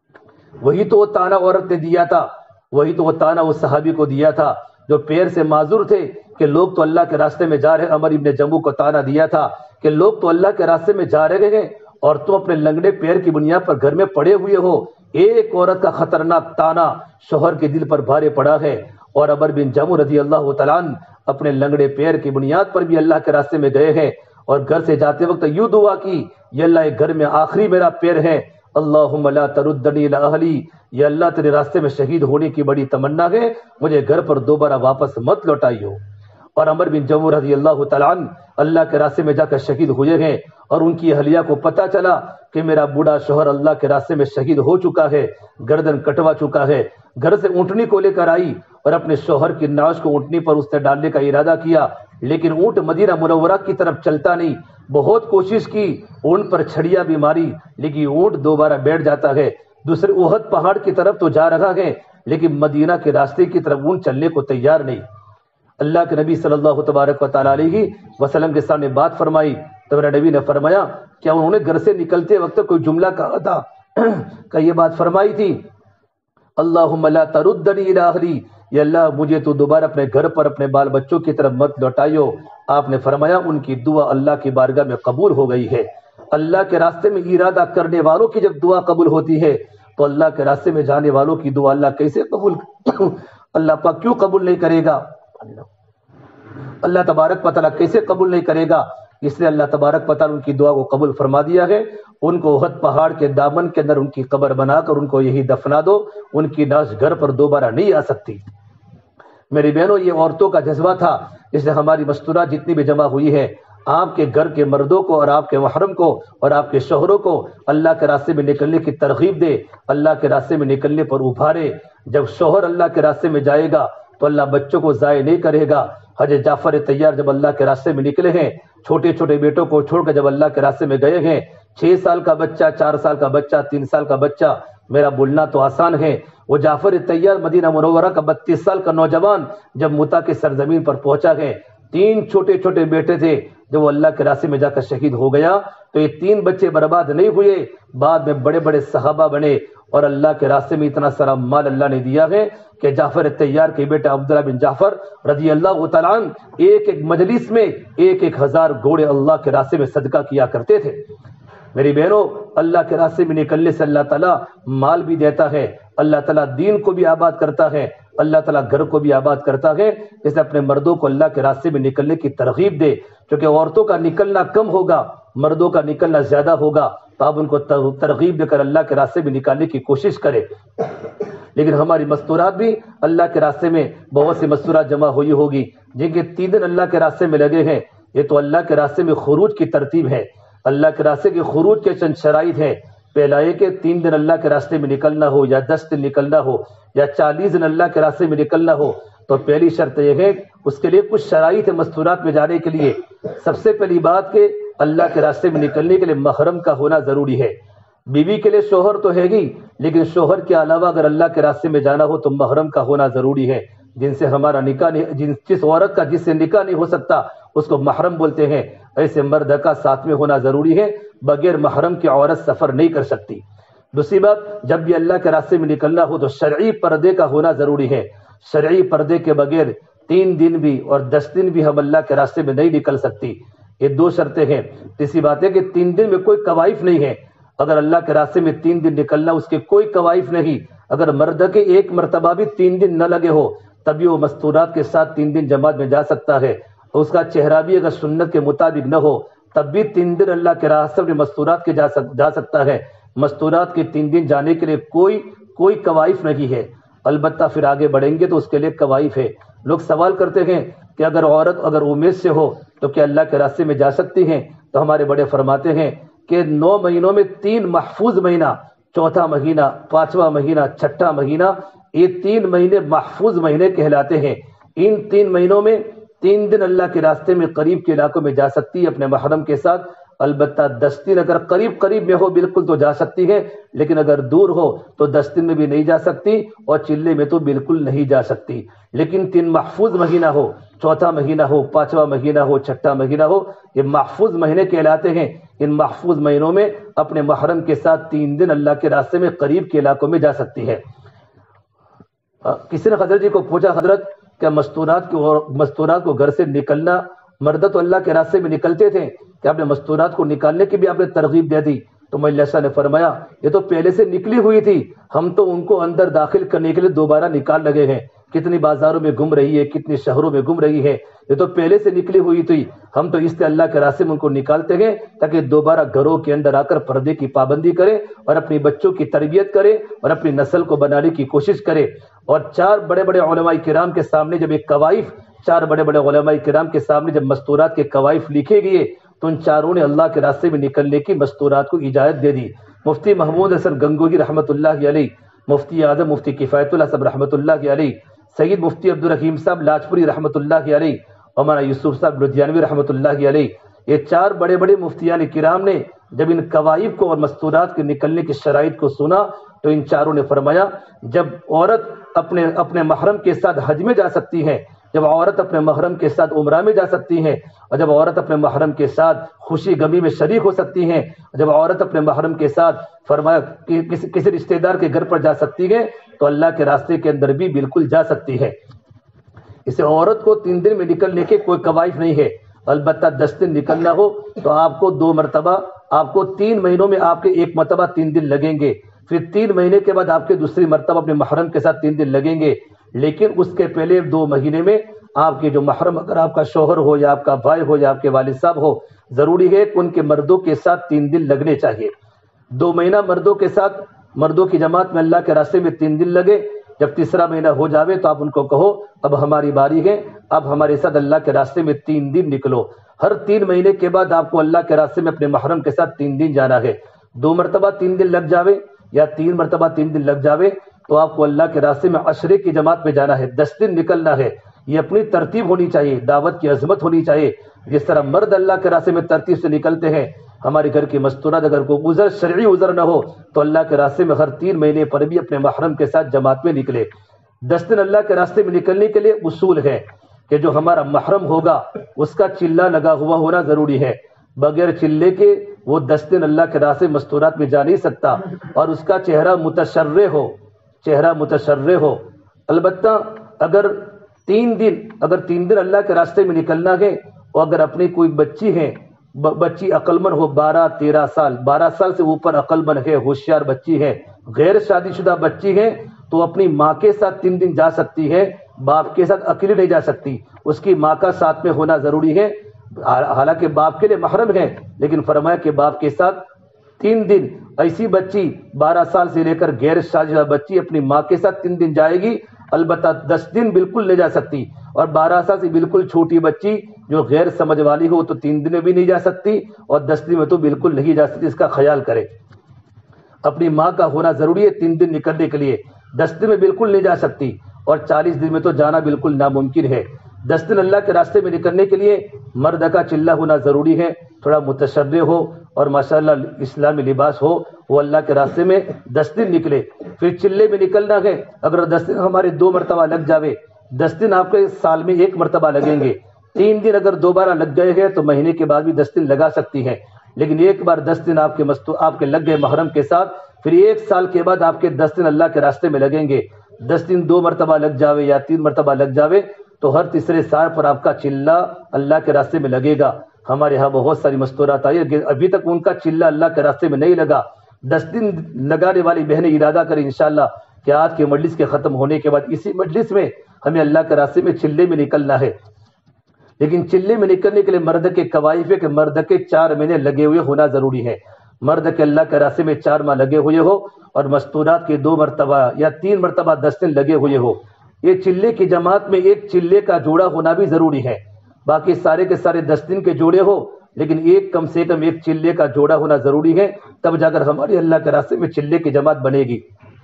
وہی تو وہ تانا عورت نے دیا تھا، وہی تو وہ تانا اس صحابی کو دیا تھا جو پیر سے معذور تھے کہ لوگ تو اللہ کے راستے میں جا رہے ہیں۔ عمر ابن جمو کو تانا دیا تھا کہ لوگ تو اللہ کے راستے میں جا رہے ہیں اور تم اپنے لنگڑے پیر کی بنیاد پر گھر میں پڑے ہوئے ہو۔ ایک عورت کا خطرناک تانا شوہر کے دل پر بھارے پڑا ہے، اور عمر بن جمو رضی اللہ تعالیٰ عنہ اپنے لنگڑے پیر کی بنیاد پر بھی اللہ کے راستے میں گئے ہیں اور گھر سے جاتے وقت یوں دعا کی، یا اللہ ایک گھر میں آخری میرا پیر ہے، اللہم لا تردنی الی اہلی، یا اللہ تیرے راستے میں شہید ہونے کی بڑی تمنا ہے، مجھے گھر پر دوبارہ واپس مت لوٹائیو۔ اور عمر بن جمو رضی اللہ تعالیٰ عنہ اللہ کے راستے میں جا کر شہید ہوئے ہیں، اور ان کی اہلیہ کو پتہ چلا کہ میرا بوڑھا شوہر اللہ کے راستے میں شہید ہو چکا ہے، گردن کٹوا چکا ہے۔ گھر سے اونٹنی کو لے کر آئی اور اپنے شوہر کی نعش کو اونٹنی پر اس نے ڈالنے کا ارادہ کیا، لیکن اونٹ مدینہ منورہ کی طرف چلتا نہیں۔ بہت کوشش کی، اونٹ پر چھڑیا بھی ماری، لیکن اونٹ دوبارہ بیٹھ جاتا ہے۔ دوسرے احد پہاڑ کی طرف تو جا رہا ہے، لیکن مدینہ کے راستے کی طرف اونٹ چلنے کو تیار نہیں۔ اللہ کے نبی صلی اللہ تبارک و تعالیٰ علیہ وسلم کے سامنے بات فرمائی تو میرے نبی نے فرمایا کیا انہوں نے گھر سے نکلتے وقت کوئی جملہ کہا تھا کہ یہ بات فرمائی تھی اللہم لا تردنی الی اہلی، یا اللہ مجھے تو دوبارہ اپنے گھر پر اپنے بال بچوں کی طرف مت لوٹائیو۔ آپ نے فرمایا ان کی دعا اللہ کی بارگاہ میں قبول ہو گئی ہے۔ اللہ کے راستے میں ارادہ کرنے والوں کی جب دعا قبول ہوتی ہے تو اللہ کے راستے میں جانے والوں کی دعا اللہ کیسے قبول اللہ پاک کیوں قبول نہیں کرے گا؟ اللہ تبارک و تعالیٰ کیسے قبول نہیں کرے گا؟ اس لیے اللہ تبارک و تعالیٰ ان کی دعا کو قبول فرما دیا ہے. ان کو احد پہاڑ کے دامن کے اندر ان کی قبر بنا کر ان کو یہی دفنا دو، ان کی ناش گھر پر دوبارہ نہیں آ سکتی. میری بہنوں، یہ عورتوں کا جذبہ تھا، اس لیے ہماری مستورات جتنی بھی جمع ہوئی ہے، آپ کے گھر کے مردوں کو اور آپ کے محرم کو اور آپ کے شوہروں کو اللہ کے راستے میں نکلنے کی ترغیب دے، اللہ کے راستے میں نکلنے پر ابھارے. جب شوہر اللہ کے راستے میں جائے گا تو اللہ بچوں کو ضائع نہیں کرے گا. حضرت جعفر طیار جب اللہ کے راستے میں نکلے ہیں، چھوٹے چھوٹے بیٹوں کو چھوڑ کر جب اللہ کے راستے میں گئے ہیں، چھ سال کا بچہ، چار سال کا بچہ، تین سال کا بچہ، میرا بولنا تو آسان ہے، وہ جعفر طیار مدینہ منورہ کا بتیس سال کا نوجوان جب متا کی سرزمین پر پہنچا ہے، تین چھوٹے چھوٹے بیٹے تھے، جب وہ اللہ کے راستے میں جا کر شہید ہو گیا تو یہ تین بچے برباد نہیں ہوئے، بعد میں بڑے بڑے صحابہ بنے اور اللہ کے راستے میں اتنا سارا مال اللہ نے دیا ہے کہ جعفر طیار کے بیٹا عبداللہ بن جعفر رضی اللہ تعالیٰ عنہ ایک ایک مجلس میں ایک ایک ہزار گھوڑے اللہ کے راستے میں صدقہ کیا کرتے تھے. میری بہنوں، اللہ کے راستے میں نکلنے سے اللہ تعالیٰ مال بھی دیتا ہے، اللہ تعالیٰ دین کو بھی آباد کرتا ہے، اللہ تعالیٰ گھر کو بھی آباد کرتا ہے. اس لیے اپنے مردوں کو اللہ کے راستے میں نکلنے کی ترغیب دے، کیونکہ عورتوں کا نکلنا کم ہوگا، مردوں کا نکلنا زیادہ ہوگا، تو آپ ان کو ترغیب دے کر اللہ کے راستے میں نکالنے کی کوشش کرے. لیکن ہماری مستورات بھی اللہ کے راستے میں بہت سی مستورات جمع ہوئی ہوگی جن کے تین دن اللہ کے راستے میں لگے ہیں. یہ تو اللہ کے راستے میں خروج کی ترتیب ہے، اللہ کے راستے کے خروج کے چند شرائط ہیں. پہلا یہ کہ تین دن اللہ کے راستے میں نکلنا ہو، یا دس دن نکلنا ہو، یا چالیس دن اللہ کے راستے میں نکلنا ہو، تو پہلی شرط یہ ہے، اس کے لیے کچھ شرائط ہے مستورات میں جانے کے لیے. سب سے پہلی بات کہ اللہ کے راستے میں نکلنے کے لیے محرم کا ہونا ضروری ہے. بیوی کے لیے شوہر تو ہے گی، لیکن شوہر کے علاوہ اگر اللہ کے راستے میں جانا ہو تو محرم کا ہونا ضروری ہے، جن سے ہمارا نکاح نہیں، جن جس عورت کا جس سے نکاح نہیں ہو سکتا اس کو محرم بولتے ہیں. ایسے مرد کا ساتھ میں ہونا ضروری ہے، بغیر محرم کی عورت سفر نہیں کر سکتی. دوسری بات، جب بھی اللہ کے راستے میں نکلنا ہو تو شرعی پردے کا ہونا ضروری ہے. شرعی پردے کے بغیر تین دن بھی اور دس دن بھی ہم اللہ کے راستے میں نہیں نکل سکتی. یہ دو شرطیں ہیں. تیسری بات ہے کہ تین دن میں کوئی کوائف نہیں ہے. اگر اللہ کے راستے میں تین دن نکلنا اس کے کوئی کوائف نہیں، اگر مرد کے ایک مرتبہ بھی تین دن نہ لگے ہو تبھی وہ مستورات کے ساتھ تین دن جماعت میں جا سکتا ہے. اس کا چہرہ بھی اگر سنت کے مطابق نہ ہو تب بھی تین دن اللہ کے راستے میں مستورات کے جا سک جا سکتا ہے. مستورات کے تین دن جانے کے لیے کوئی کوئی کوائف نہیں ہے. البتہ پھر آگے بڑھیں گے تو اس کے لیے کوائف ہے. لوگ سوال کرتے ہیں کہ اگر عورت اگر امید سے ہو تو کیا اللہ کے راستے میں جا سکتی ہیں؟ تو ہمارے بڑے فرماتے ہیں کہ نو مہینوں میں تین محفوظ مہینہ، چوتھا مہینہ، پانچواں مہینہ، چھٹا مہینہ، یہ تین مہینے محفوظ مہینے کہلاتے ہیں. ان تین مہینوں میں تین دن اللہ کے راستے میں قریب کے علاقوں میں جا سکتی ہے اپنے محرم کے ساتھ. البتہ دس دن اگر قریب قریب میں ہو بالکل تو جا سکتی ہے، لیکن اگر دور ہو تو دس دن میں بھی نہیں جا سکتی اور چلے میں تو بالکل نہیں جا سکتی. لیکن تین محفوظ مہینہ ہو، چوتھا مہینہ ہو، پانچواں مہینہ ہو، چھٹا مہینہ ہو، یہ محفوظ مہینے کہلاتے ہیں. ان محفوظ مہینوں میں اپنے محرم کے ساتھ تین دن اللہ کے راستے میں قریب کے علاقوں میں جا سکتی ہے. کسی نے حضرت جی کو پوچھا، حضرت کیا مستورات کو مستورات کو گھر سے نکلنا، مرد تو اللہ کے راستے میں نکلتے تھے، کہ آپ نے مستورات کو نکالنے کی بھی آپ نے ترغیب دے دی؟ تو مولا نے فرمایا یہ تو پہلے سے نکلی ہوئی تھی، ہم تو ان کو اندر داخل کرنے کے لیے دوبارہ نکال لگے ہیں. کتنی بازاروں میں گم رہی ہے، کتنی شہروں میں گم رہی ہے، یہ تو پہلے سے نکلی ہوئی تھی. ہم تو اس سے اللہ کے راستے میں ان کو نکالتے ہیں تاکہ دوبارہ گھروں کے اندر آ کر پردے کی پابندی کرے اور اپنی بچوں کی تربیت کرے اور اپنی نسل کو بنانے کی کوشش کرے. اور چار بڑے بڑے علماء کرام کے سامنے جب ایک کوائف چار بڑے بڑے علماء کرام کے سامنے جب مستورات کے کوائف لکھے گئے تو ان چاروں نے اللہ کے راستے میں نکلنے کی مستورات کو اجازت دے دی. مفتی محمود حسن گنگوہی رحمۃ اللہ علیہ، مفتی اعظم مفتی کفایت اللہ صاحب رحمۃ اللہ علیہ، سید مفتی عبد الرحیم صاحب لاجپوری رحمۃ اللہ علیہ، اور مولانا یوسف صاحب لدھیانوی رحمۃ اللہ علیہ، یہ چار بڑے بڑے مفتیان کرام نے جب ان کوائف کو اور مستورات کے نکلنے کی شرائط کو سنا تو ان چاروں نے فرمایا جب عورت اپنے اپنے محرم کے ساتھ حج میں جا سکتی ہے، جب عورت اپنے محرم کے ساتھ عمرہ میں جا سکتی ہے، اور جب عورت اپنے محرم کے ساتھ خوشی غمی میں شریک ہو سکتی ہے، جب عورت اپنے محرم کے ساتھ فرمایا کہ کسی کسی رشتہ دار کے گھر پر جا سکتی ہے تو اللہ کے راستے کے اندر بھی بالکل جا سکتی ہے. اسے عورت کو تین دن میں نکلنے کے کوئی کوائف نہیں ہے. البتہ دس دن نکلنا ہو تو آپ کو دو مرتبہ آپ کو تین مہینوں میں آپ کے ایک مرتبہ تین دن لگیں گے، پھر تین مہینے کے بعد آپ کے دوسری مرتبہ اپنے محرم کے ساتھ تین دن لگیں گے. لیکن اس کے پہلے دو مہینے میں آپ کے جو محرم، اگر آپ کا شوہر ہو یا آپ کا بھائی ہو یا آپ کے والد صاحب ہو، ضروری ہے کہ ان کے مردوں کے ساتھ تین دن لگنے چاہیے۔ دو مہینہ مردوں کے ساتھ، مردوں کی جماعت میں اللہ کے راستے میں تین دن لگے، جب تیسرا مہینہ ہو جاوے تو آپ ان کو کہو اب ہماری باری ہے، اب ہمارے ساتھ اللہ کے راستے میں تین دن نکلو۔ ہر تین مہینے کے بعد آپ کو اللہ کے راستے میں اپنے محرم کے ساتھ تین دن جانا ہے۔ دو مرتبہ تین دن لگ جاوے یا تین مرتبہ تین دن لگ جاوے تو آپ کو اللہ کے راستے میں عشرے کی جماعت میں جانا ہے، دس دن نکلنا ہے۔ یہ اپنی ترتیب ہونی چاہیے، دعوت کی عظمت ہونی چاہیے۔ جس طرح مرد اللہ کے راستے میں ترتیب سے نکلتے ہیں، ہمارے گھر کی مستورات اگر کوئی عذر، شرعی عذر نہ ہو تو اللہ کے راستے میں ہر تین مہینے پر بھی اپنے محرم کے ساتھ جماعت میں نکلے۔ دس دن اللہ کے راستے میں نکلنے کے لیے اصول ہے کہ جو ہمارا محرم ہوگا اس کا چلہ لگا ہوا ہونا ضروری ہے۔ بغیر چلے کے وہ دس دن اللہ کے راستے مستورات میں جا نہیں سکتا، اور اس کا چہرہ متشرع ہو، چہرہ متشرع ہو۔ البتہ اگر تین دن اگر تین دن اللہ کے راستے میں نکلنا ہے، اور اگر اپنی کوئی بچی ہے، بچی عقل مند ہو، بارہ تیرہ سال بارہ سال سے اوپر عقل مند ہے، ہوشیار بچی ہے، غیر شادی شدہ بچی ہے، تو اپنی ماں کے ساتھ تین دن جا سکتی ہے، باپ کے ساتھ اکیلے نہیں جا سکتی، اس کی ماں کا ساتھ میں ہونا ضروری ہے۔ حالانکہ باپ کے لیے محرم ہے، لیکن فرمایا کہ باپ کے ساتھ تین دن۔ ایسی بچی بارہ سال سے لے کر غیر شادی شدہ بچی اپنی ماں کے ساتھ تین دن جائے گی، البتہ دس دن بالکل نہیں جا سکتی، اور بارہ سال سے بالکل چھوٹی بچی جو غیر سمجھ والی ہو تو تین دن میں بھی نہیں جا سکتی، اور دس دن میں تو بالکل نہیں جا سکتی۔ اس کا خیال کرے، اپنی ماں کا ہونا ضروری ہے تین دن نکلنے کے لیے۔ دس دن میں بالکل نہیں جا سکتی، اور چالیس دن میں تو جانا بالکل ناممکن ہے۔ دس دن اللہ کے راستے میں نکلنے کے لیے مرد کا چلہ ہونا ضروری ہے، تھوڑا متشرع ہو، اور ماشاءاللہ اسلامی لباس ہو، وہ اللہ کے راستے میں دس دن نکلے۔ پھر چلے میں نکلنا ہے، اگر دس دن ہمارے دو مرتبہ لگ جاوے، دس دن آپ کے سال میں ایک مرتبہ لگیں گے، تین دن اگر دوبارہ لگ گئے ہیں تو مہینے کے بعد بھی دس دن لگا سکتی ہیں، لیکن ایک بار دس دن آپ کے مستو آپ کے لگ گئے محرم کے ساتھ، پھر ایک سال کے بعد آپ کے دس دن اللہ کے راستے میں لگیں گے۔ دس دن دو مرتبہ لگ جاوے یا تین مرتبہ لگ جاوے تو ہر تیسرے سال پر آپ کا چلہ اللہ کے راستے میں لگے گا۔ ہمارے ہاں بہت ساری مستورات آئی ہیں، ابھی تک ان کا چلہ اللہ کے راستے میں نہیں لگا۔ دس دن لگانے والی بہنیں ارادہ کریں انشاءاللہ کہ آج کے مجلس کے ختم ہونے کے بعد اسی مجلس میں ہمیں اللہ کے راستے میں چلے میں نکلنا ہے۔ لیکن چلے میں نکلنے کے لیے مرد کے قوائف ہے کہ مرد کے چار مہینے لگے ہوئے ہونا ضروری ہے۔ مرد کے اللہ کے راستے میں چار ماہ لگے ہوئے ہو، اور مستورات کے دو مرتبہ یا تین مرتبہ دس دن لگے ہوئے ہو۔ یہ چلے کی جماعت میں ایک چلے کا جوڑا ہونا بھی ضروری ہے، باقی سارے کے سارے دس دن کے جوڑے ہو، لیکن ایک کم سے کم ایک چلے کا جوڑا ہونا ضروری ہے، تب جا کر ہماری اللہ کے راستے میں چلے کی جماعت بنے گی۔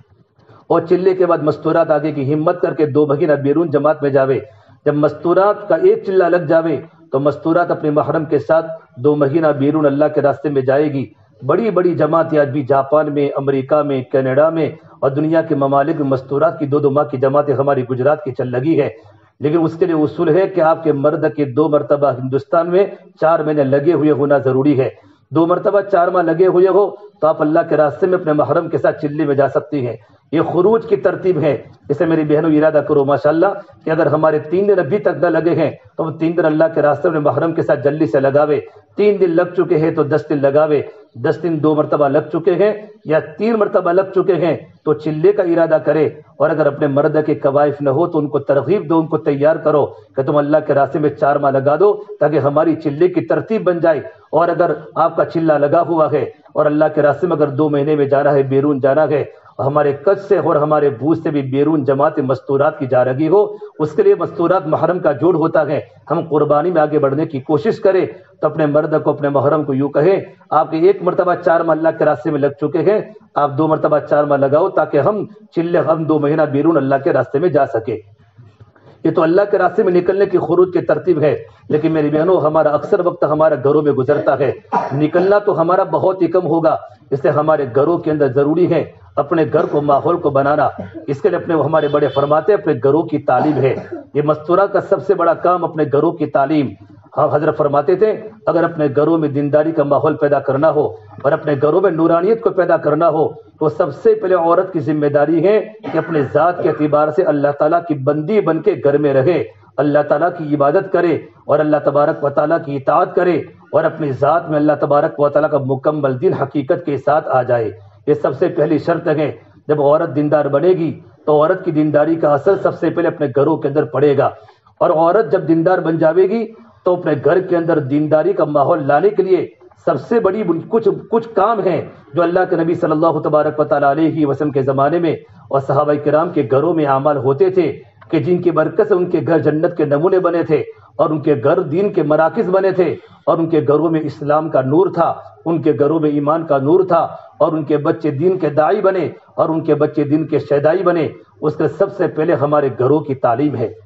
اور چلے کے بعد مستورات آگے کی ہمت کر کے دو مہینہ بیرون جماعت میں جاوے۔ جب مستورات کا ایک چلہ لگ جاوے تو مستورات اپنے محرم کے ساتھ دو مہینہ بیرون اللہ کے راستے میں جائے گی۔ بڑی بڑی جماعتیں آج بھی جاپان میں، امریکہ میں، کینیڈا میں اور دنیا کے ممالک میں مستورات کی دو دو ماہ کی جماعتیں ہماری گجرات کی چل لگی ہے، لیکن اس کے لیے اصول ہے کہ آپ کے مرد کے دو مرتبہ ہندوستان میں چار مہینے لگے ہوئے ہونا ضروری ہے۔ دو مرتبہ چار ماہ لگے ہوئے ہو تو آپ اللہ کے راستے میں اپنے محرم کے ساتھ چلے میں جا سکتی ہیں۔ یہ خروج کی ترتیب ہے، اسے میری بہنوں ارادہ کرو ماشاءاللہ کہ اگر ہمارے تین دن ابھی تک نہ لگے ہیں تو ہم تین دن اللہ کے راستے میں محرم کے ساتھ جلدی سے لگاوے۔ تین دن لگ چکے ہیں تو دس دن لگاوے، دس دن دو مرتبہ لگ چکے ہیں یا تین مرتبہ لگ چکے ہیں تو چلے کا ارادہ کرے، اور اگر اپنے مرد کے قوائف نہ ہو تو ان کو ترغیب دو، ان کو تیار کرو کہ تم اللہ کے راستے میں چار ماہ لگا دو تاکہ ہماری چلے کی ترتیب بن جائے۔ اور اگر آپ کا چلہ لگا ہوا ہے اور اللہ کے راستے میں اگر دو مہینے میں جانا ہے، بیرون جانا ہے، ہمارے کچھ سے اور ہمارے بوجھ سے بھی بیرون جماعت مستورات کی جا رہی ہو، اس کے لیے مستورات محرم کا جوڑ ہوتا ہے۔ ہم قربانی میں آگے بڑھنے کی کوشش کریں تو اپنے مرد کو، اپنے محرم کو یوں کہیں آپ کے ایک مرتبہ چار ماہ اللہ کے راستے میں لگ چکے ہیں، آپ دو مرتبہ چار ماہ لگاؤ تاکہ ہم چلے ہم دو مہینہ بیرون اللہ کے راستے میں جا سکے۔ یہ تو اللہ کے راستے میں نکلنے کی خروج کی ترتیب ہے، لیکن میری بہنوں ہمارا اکثر وقت ہمارا گھروں میں گزرتا ہے، نکلنا تو ہمارا بہت ہی کم ہوگا، اس لیے ہمارے گھروں کے اندر ضروری ہے اپنے گھر کو، ماحول کو بنانا۔ اس کے لیے اپنے ہمارے بڑے فرماتے ہیں اپنے گھروں کی تعلیم ہے، یہ مستورات کا سب سے بڑا کام اپنے گھروں کی تعلیم۔ ہم حضرت فرماتے تھے اگر اپنے گھروں میں دینداری کا ماحول پیدا کرنا ہو اور اپنے گھروں میں نورانیت کو پیدا کرنا ہو تو سب سے پہلے عورت کی ذمہ داری ہے کہ اپنے ذات کے اعتبار سے اللہ تعالیٰ کی بندی بن کے گھر میں رہے، اللہ تعالیٰ کی عبادت کرے اور اللہ تبارک و تعالیٰ کی اطاعت کرے، اور اپنی ذات میں اللہ تبارک و تعالیٰ کا مکمل دین حقیقت کے ساتھ آ جائے۔ یہ سب سے پہلی شرط ہے۔ جب عورت دیندار بنے گی تو عورت کی دینداری کا اثر سب سے پہلے اپنے گھروں کے اندر پڑے گا، اور عورت جب دیندار بن جاوے گی تو اپنے گھر کے اندر دینداری کا ماحول لانے کے لیے سب سے بڑی کچھ کچھ کام ہیں جو اللہ کے نبی صلی اللہ تبارک و تعالیٰ علیہ وسلم کے زمانے میں اور صحابہ کرام کے گھروں میں اعمال ہوتے تھے کہ جن کی برکت سے ان کے گھر جنت کے نمونے بنے تھے، اور ان کے گھر دین کے مراکز بنے تھے، اور ان کے گھروں میں اسلام کا نور تھا، ان کے گھروں میں ایمان کا نور تھا، اور ان کے بچے دین کے داعی بنے، اور ان کے بچے دین کے شہدائی بنے۔ اس کے سب سے پہلے ہمارے گھروں کی تعلیم ہے۔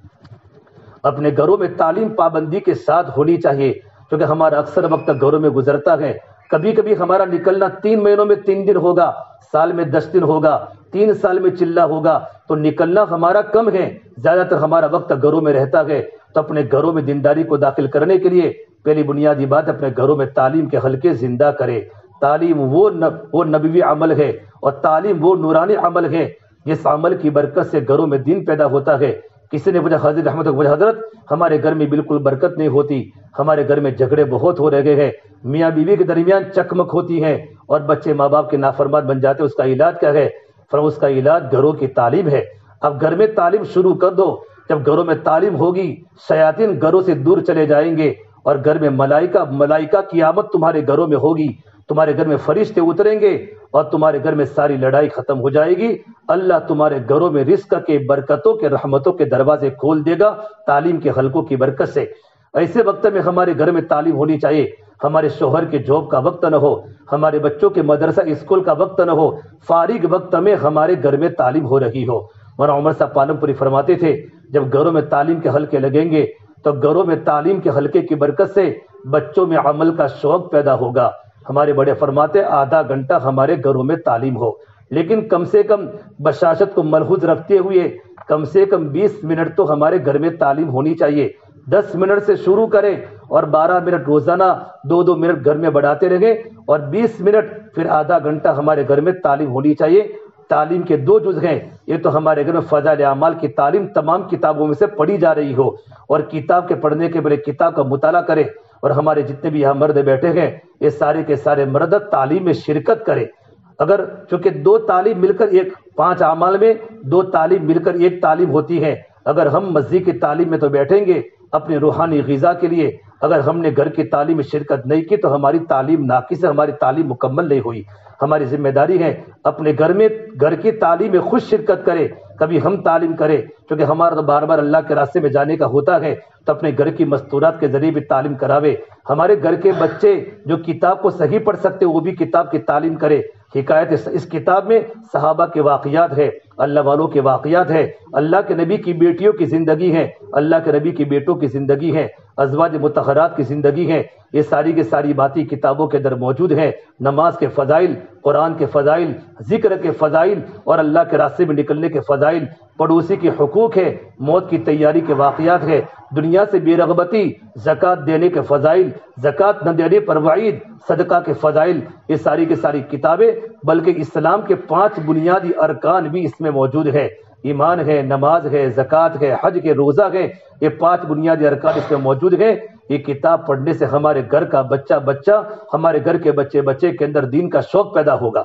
اپنے گھروں میں تعلیم پابندی کے ساتھ ہونی چاہیے، کیونکہ ہمارا اکثر وقت گھروں میں گزرتا ہے۔ کبھی کبھی ہمارا نکلنا تین مہینوں میں تین دن ہوگا، سال میں دس دن ہوگا، تین سال میں چلہ ہوگا، تو نکلنا ہمارا کم ہے، زیادہ تر ہمارا وقت گھروں میں رہتا ہے۔ تو اپنے گھروں میں دینداری کو داخل کرنے کے لیے پہلی بنیادی بات اپنے گھروں میں تعلیم کے حلقے زندہ کرے۔ تعلیم وہ وہ نبوی عمل ہے، اور تعلیم وہ نورانی عمل ہے جس عمل کی برکت سے گھروں میں دین پیدا ہوتا ہے۔ کسی نے پوچھا حضرت رحمت اللہ حضرت ہمارے گھر میں بالکل برکت نہیں ہوتی، ہمارے گھر میں جھگڑے بہت ہو رہے ہیں، میاں بیوی کے درمیان چکمک ہوتی ہے اور بچے ماں باپ کے نافرمان بن جاتے، اس کا علاج کیا ہے؟ فرمایا اس کا علاج گھروں کی تعلیم ہے۔ اب گھر میں تعلیم شروع کر دو، جب گھروں میں تعلیم ہوگی شیاطین گھروں سے دور چلے جائیں گے، اور گھر میں ملائکہ ملائکہ کی آمد تمہارے گھروں میں ہوگی، تمہارے گھر میں فرشتے اتریں گے، اور تمہارے گھر میں ساری لڑائی ختم ہو جائے گی۔ اللہ تمہارے گھروں میں رزق کے، برکتوں کے، رحمتوں کے دروازے کھول دے گا تعلیم کے حلقوں کی برکت سے۔ ایسے وقت میں ہمارے گھر میں تعلیم ہونی چاہیے، ہمارے شوہر کے جاب کا وقت نہ ہو، ہمارے بچوں کے مدرسہ اسکول کا وقت نہ ہو، فارغ وقت میں ہمارے گھر میں تعلیم ہو رہی ہو۔ مولانا عمر صاحب پالم پوری فرماتے تھے جب گھروں میں تعلیم کے حلقے لگیں گے تو گھروں میں تعلیم کے حلقے کی برکت سے بچوں میں عمل کا شوق پیدا ہوگا۔ ہمارے بڑے فرماتے آدھا گھنٹہ ہمارے گھروں میں تعلیم ہو، لیکن کم سے کم بشاشت کو ملحوظ رکھتے ہوئے کم سے کم بیس منٹ تو ہمارے گھر میں تعلیم ہونی چاہیے۔ دس منٹ سے شروع کریں اور بارہ منٹ روزانہ دو دو منٹ گھر میں بڑھاتے رہیں، اور بیس منٹ پھر آدھا گھنٹہ ہمارے گھر میں تعلیم ہونی چاہیے۔ تعلیم کے دو جز ہیں، یہ تو ہمارے گھر میں فضائل اعمال کی تعلیم تمام کتابوں میں سے پڑھی جا رہی ہو، اور کتاب کے پڑھنے کے بڑے کتاب کا مطالعہ کرے، اور ہمارے جتنے بھی یہاں مرد بیٹھے ہیں یہ سارے کے سارے مرد تعلیم میں شرکت کرے۔ اگر چونکہ دو تعلیم مل کر ایک پانچ اعمال میں دو تعلیم مل کر ایک تعلیم ہوتی ہے، اگر ہم مسجد کی تعلیم میں تو بیٹھیں گے اپنی روحانی غذا کے لیے، اگر ہم نے گھر کی تعلیم میں شرکت نہیں کی تو ہماری تعلیم ناقص ہے، ہماری تعلیم مکمل نہیں ہوئی۔ ہماری ذمہ داری ہے اپنے گھر میں گھر کی تعلیم میں خود شرکت کرے، کبھی ہم تعلیم کریں، کیونکہ ہمارا تو بار بار اللہ کے راستے میں جانے کا ہوتا ہے، تو اپنے گھر کی مستورات کے ذریعے بھی تعلیم کراوے۔ ہمارے گھر کے بچے جو کتاب کو صحیح پڑھ سکتے وہ بھی کتاب کی تعلیم کرے۔ حکایت اس کتاب میں صحابہ کے واقعات ہے، اللہ والوں کے واقعات ہے، اللہ کے نبی کی بیٹیوں کی زندگی ہے، اللہ کے نبی کی بیٹوں کی زندگی ہے، ازواج مطہرات کی زندگی ہے، یہ ساری کی ساری باتیں کتابوں کے اندر موجود ہیں۔ نماز کے فضائل، قرآن کے فضائل، ذکر کے فضائل، اور اللہ کے راستے میں نکلنے کے فضائل، پڑوسی کے حقوق ہے، موت کی تیاری کے واقعات ہے، دنیا سے بے رغبتی، زکوٰۃ دینے کے فضائل، زکوٰۃ نہ دینے پر وعید، صدقہ کے فضائل، یہ ساری کی ساری کتابیں، بلکہ اسلام کے پانچ بنیادی ارکان بھی اس میں موجود ہے۔ ایمان ہے، نماز ہے، زکوٰۃ ہے، حج کے روزہ ہے، یہ پانچ بنیادی ارکان اس میں موجود ہیں۔ یہ کتاب پڑھنے سے ہمارے گھر کا بچہ بچہ ہمارے گھر کے بچے بچے کے اندر دین کا شوق پیدا ہوگا،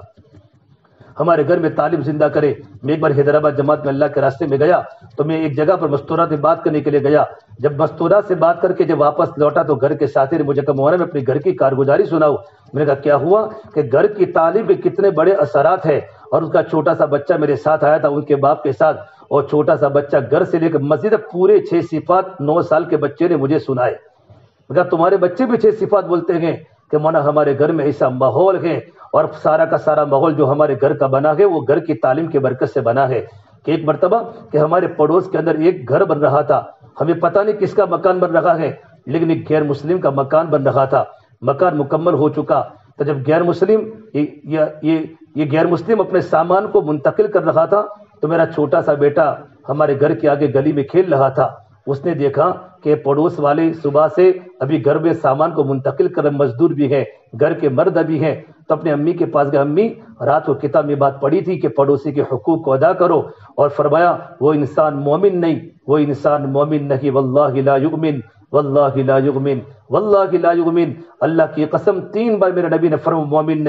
ہمارے گھر میں تعلیم زندہ کرے۔ میں ایک بار حیدرآباد جماعت میں اللہ کے راستے میں گیا تو میں ایک جگہ پر مستورات سے بات کرنے کے لیے گیا۔ جب مستورات سے بات کر کے جب واپس لوٹا تو گھر کے ساتھی نے مجھے کہا مولانا میں اپنی گھر کی کارگزاری سناؤں۔ میں نے کہا کیا ہوا؟ کہ گھر کی تعلیم کے کتنے بڑے اثرات ہیں، اور اس کا چھوٹا سا بچہ میرے ساتھ آیا تھا ان کے باپ کے ساتھ، اور چھوٹا سا بچہ گھر سے لے کر مسجد پورے چھ صفات نو سال کے بچے نے مجھے سنائے۔ میں کہا تمہارے بچے بھی چھ صفات بولتے ہیں؟ کہ مولانا ہمارے گھر میں ایسا ماحول ہے، اور سارا کا سارا ماحول جو ہمارے گھر کا بنا ہے وہ گھر کی تعلیم کی برکت سے بنا ہے۔ کہ ایک مرتبہ کہ ہمارے پڑوس کے اندر ایک گھر بن رہا تھا، ہمیں پتہ نہیں کس کا مکان بن رہا ہے، لیکن ایک غیر مسلم کا مکان بن رہا تھا۔ مکان مکمل ہو چکا تو جب غیر مسلم یہ یہ یہ غیر مسلم اپنے سامان کو منتقل کر رہا تھا تو میرا چھوٹا سا بیٹا ہمارے گھر کے آگے گلی میں کھیل رہا تھا۔ اس نے دیکھا کہ پڑوس والے صبح سے ابھی گھر میں سامان کو منتقل کر مزدور بھی ہیں، گھر کے مرد بھی ہیں، تو اپنے امی کے پاس گئے، امی رات کو کتاب میں بات پڑھی تھی کہ پڑوسی کے حقوق کو ادا کرو، اور فرمایا وہ انسان مومن نہیں، وہ انسان مومن نہیں، واللہ لا یؤمن واللہ لا یؤمن واللہ لا یؤمن، اللہ کی قسم تین بار میرے نبی نے فرمایا مومن نہیں۔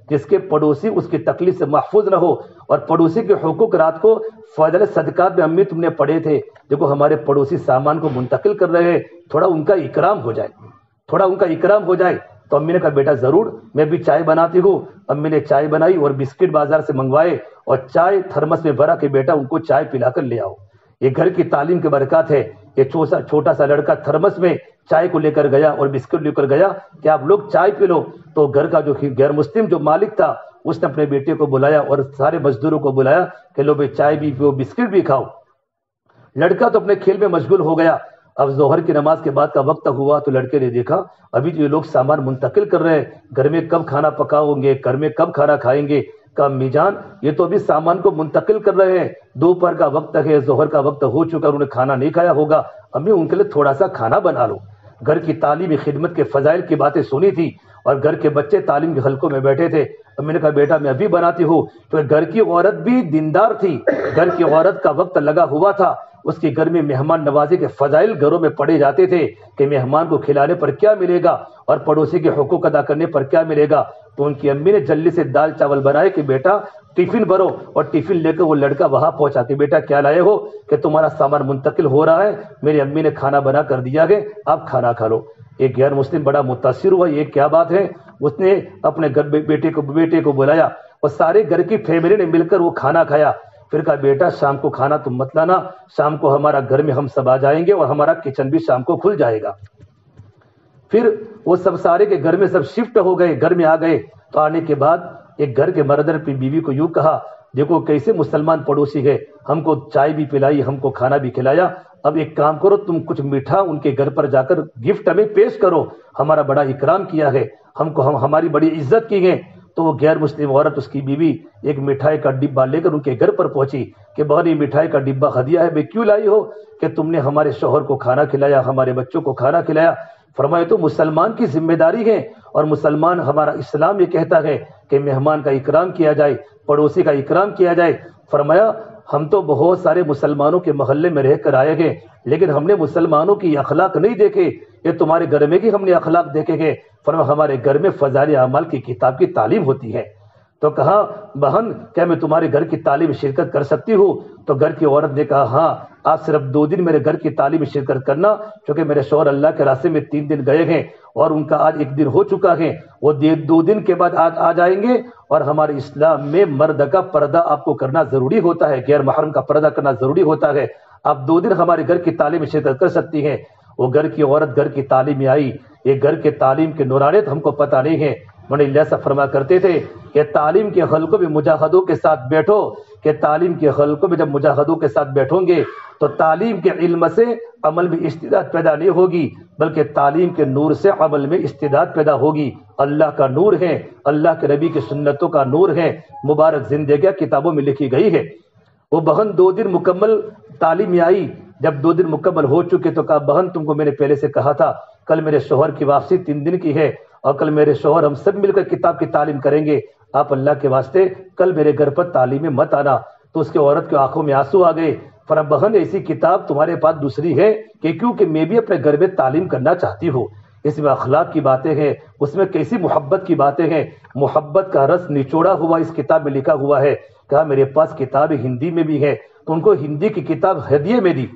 جس کے پڑوسی اس کی تکلیف سے محفوظ نہ ہو، اور پڑوسی کے حقوق رات کو فضل صدقات میں امی تم نے پڑھے تھے، دیکھو ہمارے پڑوسی سامان کو منتقل کر رہے ہیں، تھوڑا ان کا اکرام ہو جائے، تھوڑا ان کا اکرام ہو جائے۔ تو امی نے کہا بیٹا ضرور، میں بھی چائے بناتی ہوں۔ امی نے چائے بنائی اور بسکٹ بازار سے منگوائے اور چائے تھرمس میں بھرا کہ بیٹا ان کو چائے پلا کر لے آؤ۔ یہ گھر کی تعلیم کے برکات ہے۔ یہ چھوٹا سا لڑکا تھرمس میں چائے کو لے کر گیا اور بسکٹ لے کر گیا کہ آپ لوگ چائے پی لو۔ تو گھر کا جو غیر مسلم جو مالک تھا اس نے اپنے بیٹے کو بلایا اور سارے مزدوروں کو بلایا کہ لو بھائی چائے بھی پیو، بسکٹ بھی کھاؤ۔ لڑکا تو اپنے کھیل میں مشغول ہو گیا۔ اب ظہر کی نماز کے بعد کا وقت ہوا تو لڑکے نے دیکھا ابھی جو یہ لوگ سامان منتقل کر رہے ہیں، گھر میں کب کھانا پکاؤ گے، گھر میں کب کھانا کھائیں گے؟ کہ امی جان یہ تو ابھی سامان کو منتقل کر رہے ہیں، دوپہر کا وقت ہے، ظہر کا وقت ہو چکا، انہوں نے کھانا نہیں کھایا ہوگا، امی ان کے لیے تھوڑا سا کھانا بنا لو۔ گھر کی تعلیمی خدمت کے فضائل کی باتیں سنی تھی اور گھر کے بچے تعلیم کے حلقوں میں بیٹھے تھے۔ امی نے کہا بیٹا میں ابھی بناتی ہوں۔ تو گھر کی عورت بھی دیندار تھی، گھر کی عورت کا وقت لگا ہوا تھا، اس کے گھر میں مہمان نوازی کے فضائل گھروں میں پڑھے جاتے تھے کہ مہمان کو کھلانے پر کیا ملے گا اور پڑوسی کے حقوق ادا کرنے پر کیا ملے گا۔ تو ان کی امی نے جلدی سے دال چاول بنائے کہ بیٹا ٹفن بھرو، اور ٹفن لے کر وہ لڑکا وہاں پہنچا کہ بیٹا کیا لائے ہو؟ کہ تمہارا سامان منتقل ہو رہا ہے، میری امی نے کھانا بنا کر دیا ہے، آپ کھانا کھا لو۔ ایک غیر مسلم بڑا متاثر ہوا، یہ کیا بات ہے؟ اس نے اپنے گھر بیٹے کو بیٹے کو بلایا اور سارے گھر کی فیملی نے مل کر وہ کھانا کھایا۔ پھر کہا بیٹا شام کو کھانا تم مت لانا، شام کو ہمارا گھر میں ہم سب آ جائیں گے اور ہمارا کچن بھی شام کو کھل جائے گا۔ پھر وہ سب سارے کے گھر میں سب شفٹ ہو گئے، گھر میں آ گئے۔ تو آنے کے بعد ایک گھر کے مرد نے اپنی بیوی کو یوں کہا دیکھو کیسے مسلمان پڑوسی ہے، ہم کو چائے بھی پلائی، ہم کو کھانا بھی کھلایا، اب ایک کام کرو تم کچھ میٹھا ان کے گھر پر جا کر گفٹ ہمیں پیش کرو، ہمارا بڑا اکرام کیا ہے، ہم کو ہم ہماری بڑی عزت کی ہے۔ تو وہ غیر مسلم عورت اس کی بیوی ایک مٹھائی کا ڈبہ لے کر ان کے گھر پر پہنچی کہ بہن یہ مٹھائی کا ڈبہ ہدیہ ہے، بھائی کیوں لائی ہو؟ کہ تم نے ہمارے شوہر کو کھانا کھلایا، ہمارے بچوں کو کھانا کھلایا۔ فرمایا تو مسلمان کی ذمہ داری ہے، اور مسلمان ہمارا اسلام یہ کہتا ہے کہ مہمان کا اکرام کیا جائے، پڑوسی کا اکرام کیا جائے۔ فرمایا ہم تو بہت سارے مسلمانوں کے محلے میں رہ کر آئے گئے، لیکن ہم نے مسلمانوں کی اخلاق نہیں دیکھے، یہ تمہارے گھر میں بھی ہم نے اخلاق دیکھے گے۔ فرمایا ہمارے گھر میں فضائل اعمال کی کتاب کی تعلیم ہوتی ہے۔ تو کہا بہن کیا میں تمہارے گھر کی تعلیم میں شرکت کر سکتی ہوں؟ تو گھر کی عورت نے کہا ہاں آپ صرف دو دن میرے گھر کی تعلیم میں شرکت کرنا، کیونکہ میرے شوہر اللہ کے راستے میں تین دن گئے ہیں اور ان کا آج ایک دن ہو چکا ہے، وہ دو دن کے بعد آج آ جائیں گے۔ اور ہمارے اسلام میں مرد کا پردہ آپ کو کرنا ضروری ہوتا ہے، غیر محرم کا پردہ کرنا ضروری ہوتا ہے، آپ دو دن ہمارے گھر کی تعلیم میں شرکت کر سکتی ہیں۔ وہ گھر کی عورت گھر کی تعلیم میں آئی، یہ گھر کے تعلیم کے نورانیت ہم کو پتہ نہیں ہے۔ بڑے اللہ سے فرما کرتے تھے کہ تعلیم کے حلقوں میں مجاہدوں کے ساتھ بیٹھو، کہ تعلیم کے حلقوں میں جب مجاہدوں کے ساتھ بیٹھو گے تو تعلیم کے علم سے عمل میں استعداد پیدا نہیں ہوگی، بلکہ تعلیم کے نور سے عمل میں استعداد پیدا ہوگی۔ اللہ کا نور ہے، اللہ کے نبی کی سنتوں کا نور ہے، مبارک زندگیاں کتابوں میں لکھی گئی ہے۔ وہ بہن دو دن مکمل تعلیم میں آئی، جب دو دن مکمل ہو چکے تو کہا بہن تم کو میں نے پہلے سے کہا تھا کل میرے شوہر کی واپسی تین دن کی ہے اور کل میرے شوہر ہم سب مل کر کتاب کی تعلیم کریں گے، آپ اللہ کے واسطے کل میرے گھر پر تعلیم میں مت آنا۔ تو اس کے عورت کی آنکھوں میں آنسو آ گئے۔ فرمایا بہن ایسی کتاب تمہارے پاس دوسری ہے کہ کیونکہ میں بھی اپنے گھر میں تعلیم کرنا چاہتی ہوں، اس میں اخلاق کی باتیں ہیں، اس میں کیسی محبت کی باتیں ہیں، محبت کا رس نچوڑا ہوا اس کتاب میں لکھا ہوا ہے۔ کہا میرے پاس کتاب ہندی میں بھی ہے، تو ان کو ہندی کی کتاب ہدیے میں دی،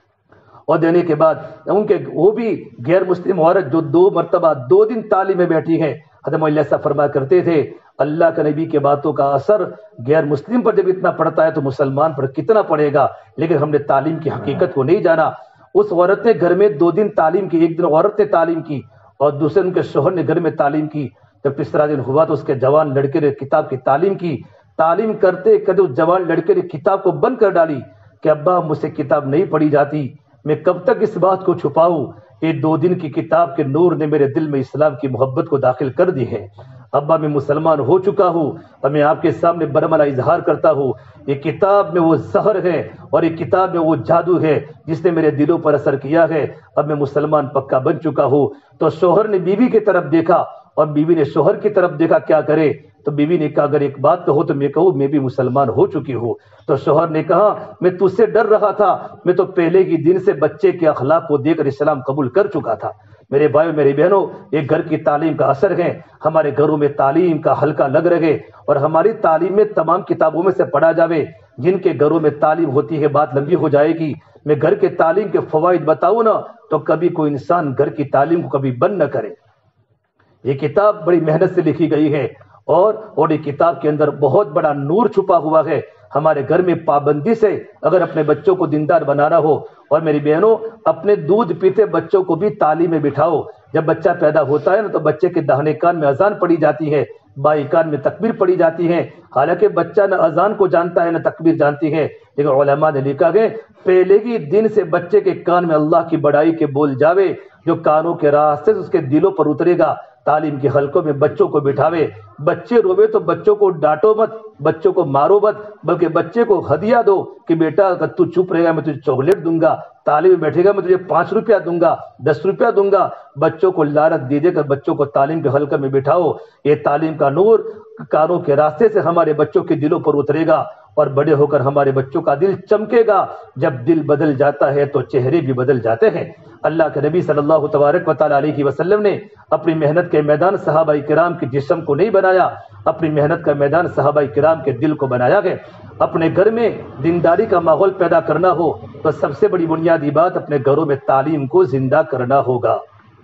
اور دینے کے بعد ان کے وہ بھی غیر مسلم عورت جو دو مرتبہ دو دن تعلیم میں بیٹھی ہے، حضرت اللہ سے فرمایا کرتے تھے اللہ کے نبی کے باتوں کا اثر غیر مسلم پر جب اتنا پڑتا ہے تو مسلمان پر کتنا پڑے گا۔ لیکن ہم نے تعلیم کی حقیقت کو نہیں جانا۔ اس عورت نے گھر میں دو دن تعلیم کی، ایک دن عورت نے تعلیم کی اور دوسرے ان کے شوہر نے گھر میں تعلیم کی۔ جب تیسرا دن ہوا تو اس کے جوان لڑکے نے کتاب کی تعلیم کی۔ تعلیم کرتے کرتے اس جوان لڑکے نے کتاب کو بند کر ڈالی کہ ابا مجھ سے کتاب نہیں پڑھی جاتی، میں کب تک اس بات کو چھپاؤں؟ یہ دو دن کی کتاب کے نور نے میرے دل میں اسلام کی محبت کو داخل کر دی ہے۔ ابا میں مسلمان ہو چکا ہوں اور میں آپ کے سامنے برملا اظہار کرتا ہوں، یہ کتاب میں وہ زہر ہے اور یہ کتاب میں وہ جادو ہے جس نے میرے دلوں پر اثر کیا ہے، اب میں مسلمان پکا بن چکا ہوں۔ تو شوہر نے بیوی کی طرف دیکھا اور بیوی نے شوہر کی طرف دیکھا کیا کرے؟ تو بیوی نے کہا اگر ایک بات کہو تو میں کہوں میں بھی مسلمان ہو چکی ہوں۔ تو شوہر نے کہا میں تجھ سے ڈر رہا تھا، میں تو پہلے ہی دن سے بچے کے اخلاق کو دیکھ کر اسلام قبول کر چکا تھا، میرے بھائیو میری بہنوں، ایک گھر کی تعلیم کا اثر ہے، ہمارے گھروں میں تعلیم کا حلقہ لگ رہے اور ہماری تعلیم میں تمام کتابوں میں سے پڑھا جاوے۔ جن کے گھروں میں تعلیم ہوتی ہے بات لمبی ہو جائے گی، میں گھر کے تعلیم کے فوائد بتاؤں نا تو کبھی کوئی انسان گھر کی تعلیم کو کبھی بند نہ کرے۔ یہ کتاب بڑی محنت سے لکھی گئی ہے اور اور یہ کتاب کے اندر بہت بڑا نور چھپا ہوا ہے۔ ہمارے گھر میں پابندی سے اگر اپنے بچوں کو دیندار بنانا ہو، اور میری بہنوں اپنے دودھ پیتے بچوں کو بھی تعلیم میں بٹھاؤ۔ جب بچہ پیدا ہوتا ہے نا تو بچے کے داہنے کان میں اذان پڑھی جاتی ہے، بائیں کان میں تکبیر پڑھی جاتی ہے، حالانکہ بچہ نہ اذان کو جانتا ہے نہ تکبیر جانتی ہے، لیکن علماء نے لکھا ہے پہلے ہی دن سے بچے کے کان میں اللہ کی بڑائی کے بول جاوے، جو کانوں کے راستے سے اس کے دلوں پر اترے گا۔ تعلیم کے حلقوں میں بچوں کو بٹھاوے، بچے روے تو بچوں کو ڈانٹو مت، بچوں کو مارو مت، بلکہ بچے کو ہدیہ دو کہ بیٹا اگر تو چپ رہے گا میں تجھے چاکلیٹ دوں گا، تعلیم میں بیٹھے گا میں تجھے پانچ روپیہ دوں گا، دس روپیہ دوں گا۔ بچوں کو لالچ دیجیے کر بچوں کو تعلیم کے حلقے میں بٹھاؤ۔ یہ تعلیم کا نور کانوں کے راستے سے ہمارے بچوں کے دلوں پر اترے گا اور بڑے ہو کر ہمارے بچوں کا دل چمکے گا۔ جب دل بدل جاتا ہے تو چہرے بھی بدل جاتے ہیں۔ اللہ کے نبی صلی اللہ تبارک و تعالی علیہ وسلم نے اپنی محنت کے میدان صحابہ کرام کے جسم کو نہیں بنایا، اپنی محنت کا میدان صحابہ کرام کے دل کو بنایا ہے۔ اپنے گھر میں دینداری کا ماحول پیدا کرنا ہو تو سب سے بڑی بنیادی بات اپنے گھروں میں تعلیم کو زندہ کرنا ہوگا،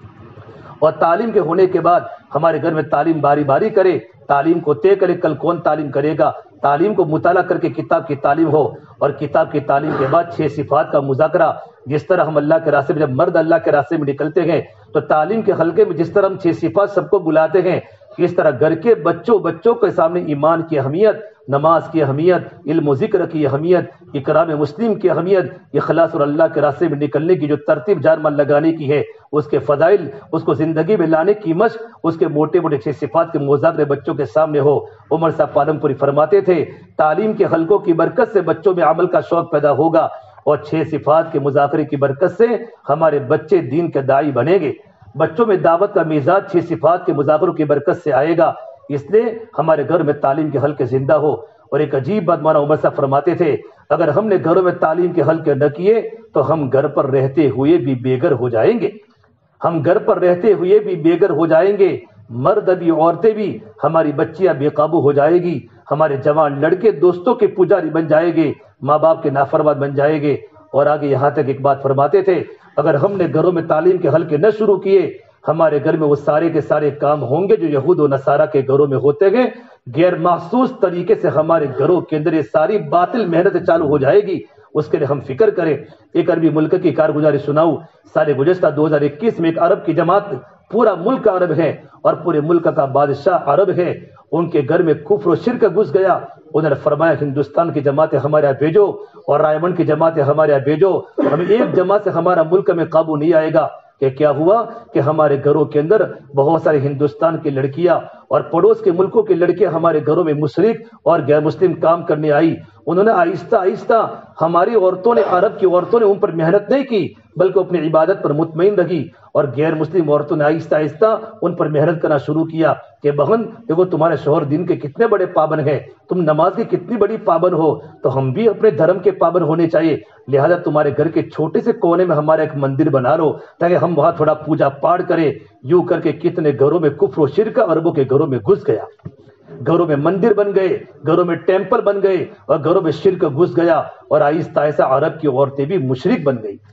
اور تعلیم کے ہونے کے بعد ہمارے گھر میں تعلیم باری باری کرے، تعلیم کو طے کرے کل کون تعلیم کرے گا، تعلیم کو مطالعہ کر کے کتاب کی تعلیم ہو، اور کتاب کی تعلیم کے بعد چھ صفات کا مذاکرہ۔ جس طرح ہم اللہ کے راستے میں جب مرد اللہ کے راستے میں نکلتے ہیں تو تعلیم کے حلقے میں جس طرح ہم چھ صفات سب کو بلاتے ہیں، اس طرح گھر کے بچوں بچوں کے سامنے ایمان کی اہمیت، نماز کی اہمیت، علم و ذکر کی اہمیت، اکرام مسلم کی اہمیت، اخلاص اور اللہ کے راستے میں نکلنے کی جو ترتیب جان مال لگانے کی ہے، اس کے فضائل، اس کو زندگی میں لانے کی مشق، اس کے موٹے موٹے چھ صفات کے مذاکرے بچوں کے سامنے ہو۔ عمر صاحب پالم پوری فرماتے تھے تعلیم کے حلقوں کی برکت سے بچوں میں عمل کا شوق پیدا ہوگا، اور چھ صفات کے مذاکرے کی برکت سے ہمارے بچے دین کے داعی بنیں گے۔ بچوں میں دعوت کا مزاج چھ صفات کے مذاکروں کی برکت سے آئے گا، اس لیے ہمارے گھر میں تعلیم کے حلقے زندہ ہو۔ اور ایک عجیب بات مولانا عمر صاحب فرماتے تھے اگر ہم نے گھروں میں تعلیم کے حلقے نہ کیے تو ہم گھر پر رہتے ہوئے بھی بے گھر ہو جائیں گے، ہم گھر پر رہتے ہوئے بھی بے گھر ہو جائیں گے، مرد بھی عورتیں بھی، ہماری بچیاں بے قابو ہو جائے گی، ہمارے جوان لڑکے دوستوں کے پجاری بن جائے گے، ماں باپ کے نافرمان بن جائے گے۔ اور آگے یہاں تک ایک بات فرماتے تھے اگر ہم نے گھروں میں تعلیم کے حلقے نہ شروع کیے ہمارے گھر میں وہ سارے کے سارے کام ہوں گے جو یہود و نصارہ کے گھروں میں ہوتے ہیں، غیر محسوس طریقے سے ہمارے گھروں کے اندر یہ ساری باطل محنت چالو ہو جائے گی۔ اس کے لیے ہم فکر کریں۔ ایک عربی ملک کی کارگزاری سناؤں۔ سال گزشتہ دو ہزار اکیس میں ایک عرب کی جماعت، پورا ملک عرب ہے اور پورے ملک کا بادشاہ عرب ہے، ان کے گھر میں کفر و شرک گھس گیا۔ انہوں نے فرمایا ہندوستان کی جماعتیں ہمارے یہاں بھیجو اور رائمنڈ کی جماعتیں ہمارے یہاں بھیجو، ہمیں ایک جماعت سے ہمارا ملک میں قابو نہیں آئے گا۔ کہ کیا ہوا کہ ہمارے گھروں کے اندر بہت سارے ہندوستان کی لڑکیاں اور پڑوس کے ملکوں کی لڑکیاں ہمارے گھروں میں مشرک اور غیر مسلم کام کرنے آئی۔ انہوں نے آہستہ آہستہ ہماری عورتوں نے، عرب کی عورتوں نے ان پر محنت نہیں کی بلکہ اپنی عبادت پر مطمئن رہی، اور غیر مسلم عورتوں نے آہستہ آہستہ ان پر محنت کرنا شروع کیا کہ بہن دیکھو تمہارے شوہر دین کے کتنے بڑے پابند ہیں، تم نماز کی کتنی بڑی پابند ہو، تو ہم بھی اپنے دھرم کے پابند ہونے چاہیے، لہذا تمہارے گھر کے چھوٹے سے کونے میں ہمارا ایک مندر بنا لو تاکہ ہم وہاں تھوڑا پوجا پاٹ کریں۔ یوں کر کے کتنے گھروں میں کفر و شرک عربوں کے گھروں میں گھس گیا، گھروں میں مندر بن گئے، گھروں میں ٹیمپل بن گئے اور گھروں میں شرک گھس گیا، اور آہستہ آہستہ عرب کی عورتیں بھی مشرک بن گئی۔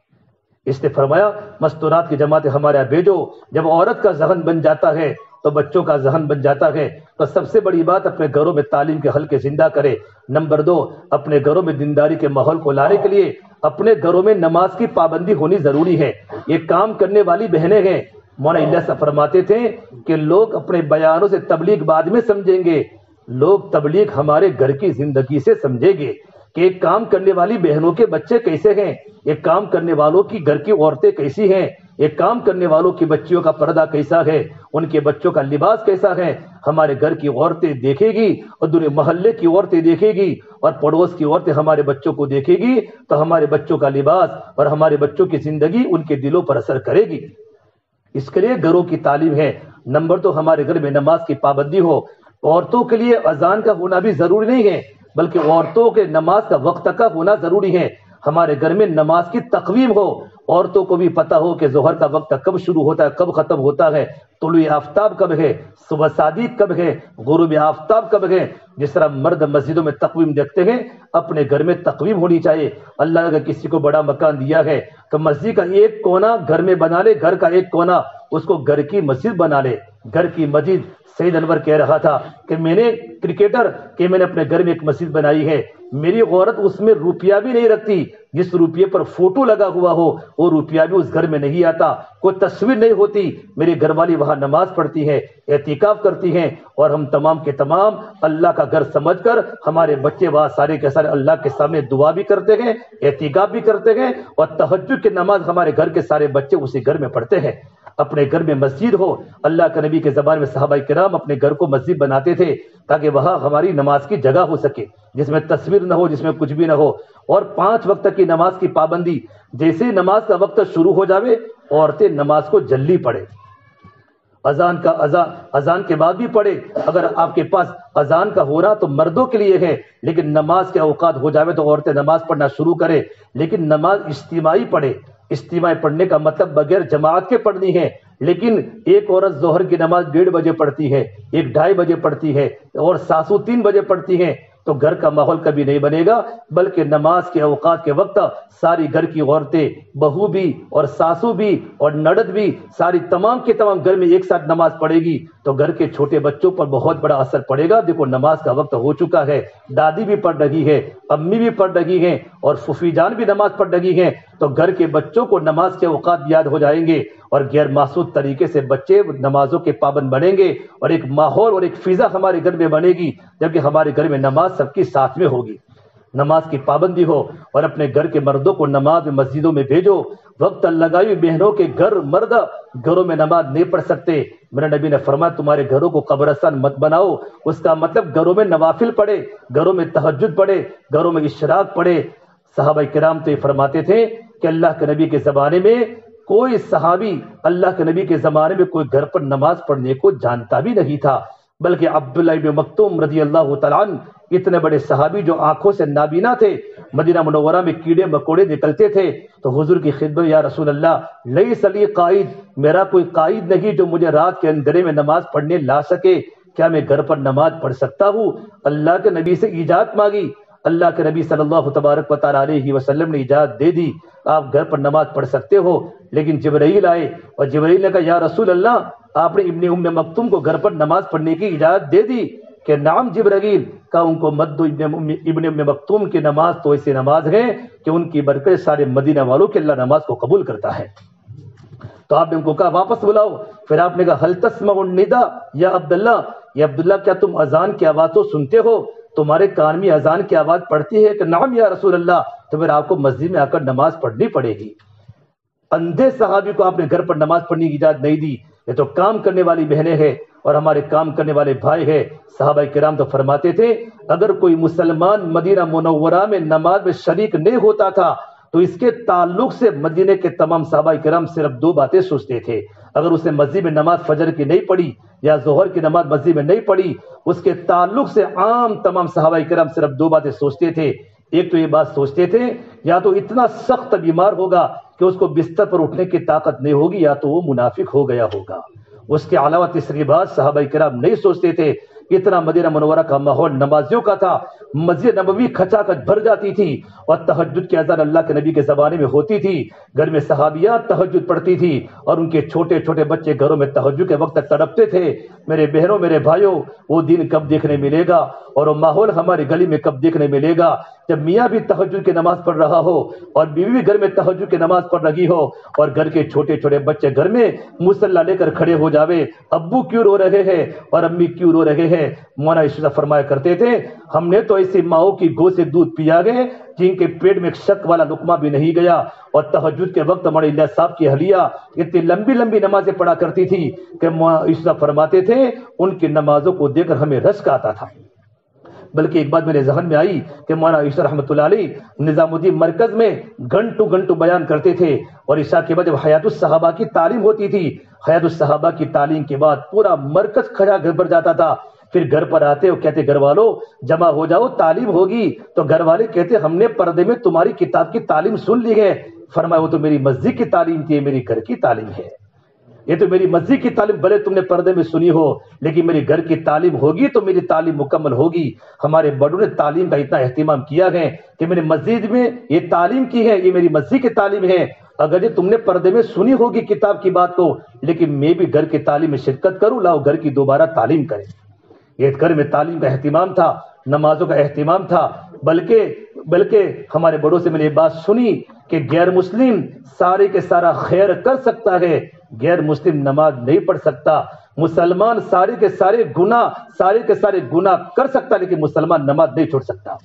اس نے فرمایا مستورات کی جماعتیں ہمارے یہاں بھیجو۔ جب عورت کا ذہن بن جاتا ہے تو بچوں کا ذہن بن جاتا ہے، تو سب سے بڑی بات اپنے گھروں میں تعلیم کے حلقے زندہ کرے۔ نمبر دو، اپنے گھروں میں دینداری کے ماحول کو لانے کے لیے اپنے گھروں میں نماز کی پابندی ہونی ضروری ہے۔ یہ کام کرنے والی بہنیں ہیں۔ مولانا اللہ سے فرماتے تھے کہ لوگ اپنے بیانوں سے تبلیغ بعد میں سمجھیں گے، لوگ تبلیغ ہمارے گھر کی زندگی سے سمجھیں گے کہ ایک کام کرنے والی بہنوں کے بچے کیسے ہیں، ایک کام کرنے والوں کی گھر کی عورتیں کیسی ہیں، ایک کام کرنے والوں کی بچیوں کا پردہ کیسا ہے، ان کے بچوں کا لباس کیسا ہے۔ ہمارے گھر کی عورتیں دیکھے گی اور دورے محلے کی عورتیں دیکھے گی اور پڑوس کی عورتیں ہمارے بچوں کو دیکھے گی تو ہمارے بچوں کا لباس اور ہمارے بچوں کی زندگی ان کے دلوں پر اثر کرے گی۔ اس کے لیے گھروں کی تعلیم ہے۔ نمبر دو، ہمارے گھر میں نماز کی پابندی ہو۔ عورتوں کے لیے اذان کا ہونا بھی ضروری نہیں ہے بلکہ عورتوں کے نماز کا وقت کا ہونا ضروری ہے۔ ہمارے گھر میں نماز کی تقویم ہو، عورتوں کو بھی پتہ ہو کہ ظہر کا وقت کب شروع ہوتا ہے کب ختم ہوتا ہے، طلوع آفتاب کب ہے، صبح صادق کب ہے، غروب آفتاب کب ہے۔ جس طرح مرد مسجدوں میں تقویم دیکھتے ہیں، اپنے گھر میں تقویم ہونی چاہیے۔ اللہ نے اگر کسی کو بڑا مکان دیا ہے تو مسجد کا ایک کونا گھر میں بنا لے، گھر کا ایک کونا اس کو گھر کی مسجد بنا لے، گھر کی مسجد۔ سید انور کہہ رہا تھا کہ میں نے کرکٹر کہ میں نے اپنے گھر میں ایک مسجد بنائی ہے، میری عورت اس میں روپیہ بھی نہیں رکھتی، جس روپیے پر فوٹو لگا ہوا ہو وہ روپیہ بھی اس گھر میں نہیں آتا، کوئی تصویر نہیں ہوتی، میری گھر والی وہاں نماز پڑھتی ہے، اعتکاف کرتی ہیں، اور ہم تمام کے تمام اللہ کا گھر سمجھ کر ہمارے بچے وہاں سارے کے سارے اللہ کے سامنے دعا بھی کرتے ہیں، اعتکاف بھی کرتے ہیں، اور تہجد کی نماز ہمارے گھر کے سارے بچے اسی گھر میں پڑھتے ہیں۔ اپنے گھر میں مسجد ہو۔ اللہ کے نبی کے زمانے میں صحابہ کرام اپنے گھر کو مسجد بناتے تھے تاکہ وہاں ہماری نماز کی جگہ ہو سکے، جس میں تصویر نہ ہو، جس میں کچھ بھی نہ ہو، اور پانچ وقت کی نماز کی پابندی۔ جیسے نماز کا وقت شروع ہو جاوے عورتیں نماز کو جلدی پڑھے، اذان کا اذان اذان کے بعد بھی پڑھے۔ اگر آپ کے پاس اذان کا ہو رہا تو مردوں کے لیے ہے، لیکن نماز کے اوقات ہو جاوے تو عورتیں نماز پڑھنا شروع کرے، لیکن نماز اجتماعی پڑھے۔ اجتماعی پڑھنے کا مطلب بغیر جماعت کے پڑھنی ہے، لیکن ایک عورت ظہر کی نماز ڈیڑھ بجے پڑھتی ہے، ایک ڈھائی بجے پڑھتی ہے، اور ساسو تین بجے پڑھتی ہیں، تو گھر کا ماحول کبھی نہیں بنے گا، بلکہ نماز کے اوقات کے وقت ساری گھر کی عورتیں، بہو بھی اور ساسو بھی اور نڑد بھی، ساری تمام کے تمام گھر میں ایک ساتھ نماز پڑھے گی تو گھر کے چھوٹے بچوں پر بہت بڑا اثر پڑے گا۔ دیکھو نماز کا وقت ہو چکا ہے، دادی بھی پڑھ رہی ہے، امی بھی پڑھ رہی ہیں، اور پھوپھی جان بھی نماز پڑھ رہی ہیں، تو گھر کے بچوں کو نماز کے اوقات یاد ہو جائیں گے، اور غیر محسوس طریقے سے بچے نمازوں کے پابند بنیں گے، اور ایک ماحول اور ایک فضا ہمارے گھر میں بنے گی، جبکہ ہمارے گھر میں نماز سب کی ساتھ میں ہوگی، نماز کی پابندی ہو۔ اور اپنے گھر کے مردوں کو نماز میں مسجدوں میں بھیجو۔ وقت لگائی بہنوں کے گھر مرد گھروں میں نماز نہیں پڑھ سکتے، میرے نبی نے فرمایا تمہارے گھروں کو قبرستان مت بناؤ۔ اس کا مطلب گھروں میں نوافل پڑھے، گھروں میں تہجد پڑھے، گھروں میں اشراق پڑھے۔ صحابہ کرام تو یہ فرماتے تھے کہ اللہ کے نبی کے زمانے میں کوئی صحابی اللہ کے نبی کے زمانے میں کوئی گھر پر نماز پڑھنے کو جانتا بھی نہیں تھا، بلکہ عبداللہ ابن مکتوم رضی اللہ تعالیٰ عنہ اتنے بڑے صحابی جو آنکھوں سے نابینا تھے، مدینہ منورہ میں کیڑے مکوڑے نکلتے تھے تو حضور کی خدمت، یا رسول اللہ لیس لی قائد، میرا کوئی قائد نہیں جو مجھے رات کے اندھیرے میں نماز پڑھنے لا سکے، کیا میں گھر پر نماز پڑھ سکتا ہوں؟ اللہ کے نبی سے اجازت مانگی، اللہ کے نبی صلی اللہ تبارک و تعالیٰ علیہ وسلم نے اجازت دے دی، آپ گھر پر نماز پڑھ سکتے ہو۔ لیکن جبرائیل آئے اور جبرائیل نے کہا یا رسول اللہ آپ نے ابن ام مکتوم کو گھر پر نماز پڑھنے کی اجازت دے دی کہ نام جبرائیل کا ان کو مت دو، ابن ام مکتوم کی نماز تو ایسی نماز ہے کہ ان کی برکت سارے مدینہ والوں کے اللہ نماز کو قبول کرتا ہے۔ تو آپ نے ان کو کہا واپس بلاؤ، پھر آپ نے کہا حل تسمع النداء یا عبداللہ، یا عبداللہ کیا تم اذان کی آواز تو سنتے ہو؟ تمہارے کان میں اذان کی آواز پڑتی ہے کہ نعم یا رسول اللہ، تو پھر آپ کو مسجد میں آ کر نماز پڑھنی پڑے گی۔ اندھے صحابی کو آپ نے گھر پر نماز پڑھنے کی اجازت نہیں دی، یہ تو کام کرنے والی بہنیں ہیں اور ہمارے کام کرنے والے بھائی ہیں۔ صحابہ کرام تو فرماتے تھے اگر کوئی مسلمان مدینہ منورہ میں نماز میں شریک نہیں ہوتا تھا تو اس کے تعلق سے مدینے کے تمام صحابہ کرام صرف دو باتیں سوچتے تھے، اگر اس نے مسجد میں نماز فجر کی نہیں پڑھی یا ظہر کی نماز مسجد میں نہیں پڑھی، اس کے تعلق سے عام تمام صحابہ کرام صرف دو باتیں سوچتے تھے۔ ایک تو یہ بات سوچتے تھے یا تو اتنا سخت بیمار ہوگا کہ اس کو بستر پر اٹھنے کی طاقت نہیں ہوگی، یا تو وہ منافق ہو گیا ہوگا۔ اس کے علاوہ تیسری بات صحابہ کرام نہیں سوچتے تھے، اتنا مدینہ منورہ کا ماحول نمازیوں کا تھا، مسجد نبوی کھچا کھچ بھر جاتی تھی، اور تہجد کی اذان اللہ کے نبی کے زمانے میں ہوتی تھی، گھر میں صحابیات تہجد پڑھتی تھی اور ان کے چھوٹے چھوٹے بچے گھروں میں تہجد کے وقت تڑپتے تھے۔ میرے بہنوں میرے بھائیوں، وہ دن کب دیکھنے ملے گا اور وہ ماحول ہماری گلی میں کب دیکھنے ملے گا جب میاں بھی تہجد کی نماز پڑھ رہا ہو اور بیوی بھی گھر میں تہجد کی نماز پڑھ رہی ہو، اور گھر کے چھوٹے چھوٹے بچے گھر میں مصلی لے کر کھڑے ہو جاوے، ابو کیوں رو رہے ہیں اور امی کیوں رو رہے ہیں؟ مولانا اشرف فرمایا کرتے تھے ہم نے تو ایسی ماؤں کی گود سے دودھ پیا گئے جن کے پیٹ میں ایک شک والا لقمہ بھی نہیں گیا، اور تہجد کے وقت ہمارے اللہ صاحب کی اہلیہ اتنی لمبی لمبی نمازیں پڑھا کرتی تھی کہ مولانا اشرف فرماتے تھے ان کی نمازوں کو دیکھ کر ہمیں رشک آتا تھا۔ بلکہ ایک بات میرے ذہن میں آئی کہ مولانا عشاء رحمۃ اللہ علیہ نظام الدین مرکز میں گھنٹوں گھنٹوں بیان کرتے تھے، اور عشاء کے بعد جب حیات الصحابہ کی تعلیم ہوتی تھی، حیات الصحابہ کی تعلیم کے بعد پورا مرکز کھڑا گھر بھر جاتا تھا پھر گھر پر آتے اور کہتے گھر والوں جمع ہو جاؤ تعلیم ہوگی، تو گھر والے کہتے ہم نے پردے میں تمہاری کتاب کی تعلیم سن لی ہے۔ فرمایا وہ تو میری مسجد کی تعلیم تھی، میری گھر کی تعلیم ہے۔ یہ تو میری مسجد کی تعلیم بھلے تم نے پردے میں سنی ہو، لیکن میری گھر کی تعلیم ہوگی تو میری تعلیم مکمل ہوگی۔ ہمارے بڑوں نے تعلیم کا اتنا اہتمام کیا ہے کہ میری مسجد میں یہ تعلیم کی ہے، یہ میری مسجد کی تعلیم ہے۔ اگر یہ تم نے پردے میں سنی ہوگی کتاب کی بات کو، لیکن میں بھی گھر کی تعلیم میں شرکت کروں، لاؤ گھر کی دوبارہ تعلیم کریں۔ یہ گھر میں تعلیم کا اہتمام تھا، نمازوں کا اہتمام تھا، بلکہ بلکہ ہمارے بڑوں سے میں نے یہ بات سنی کہ غیر مسلم سارے کے سارا خیر کر سکتا ہے، غیر مسلم نماز نہیں پڑھ سکتا۔ مسلمان سارے کے سارے گناہ سارے کے سارے گناہ کر سکتا، لیکن مسلمان نماز نہیں چھوڑ سکتا۔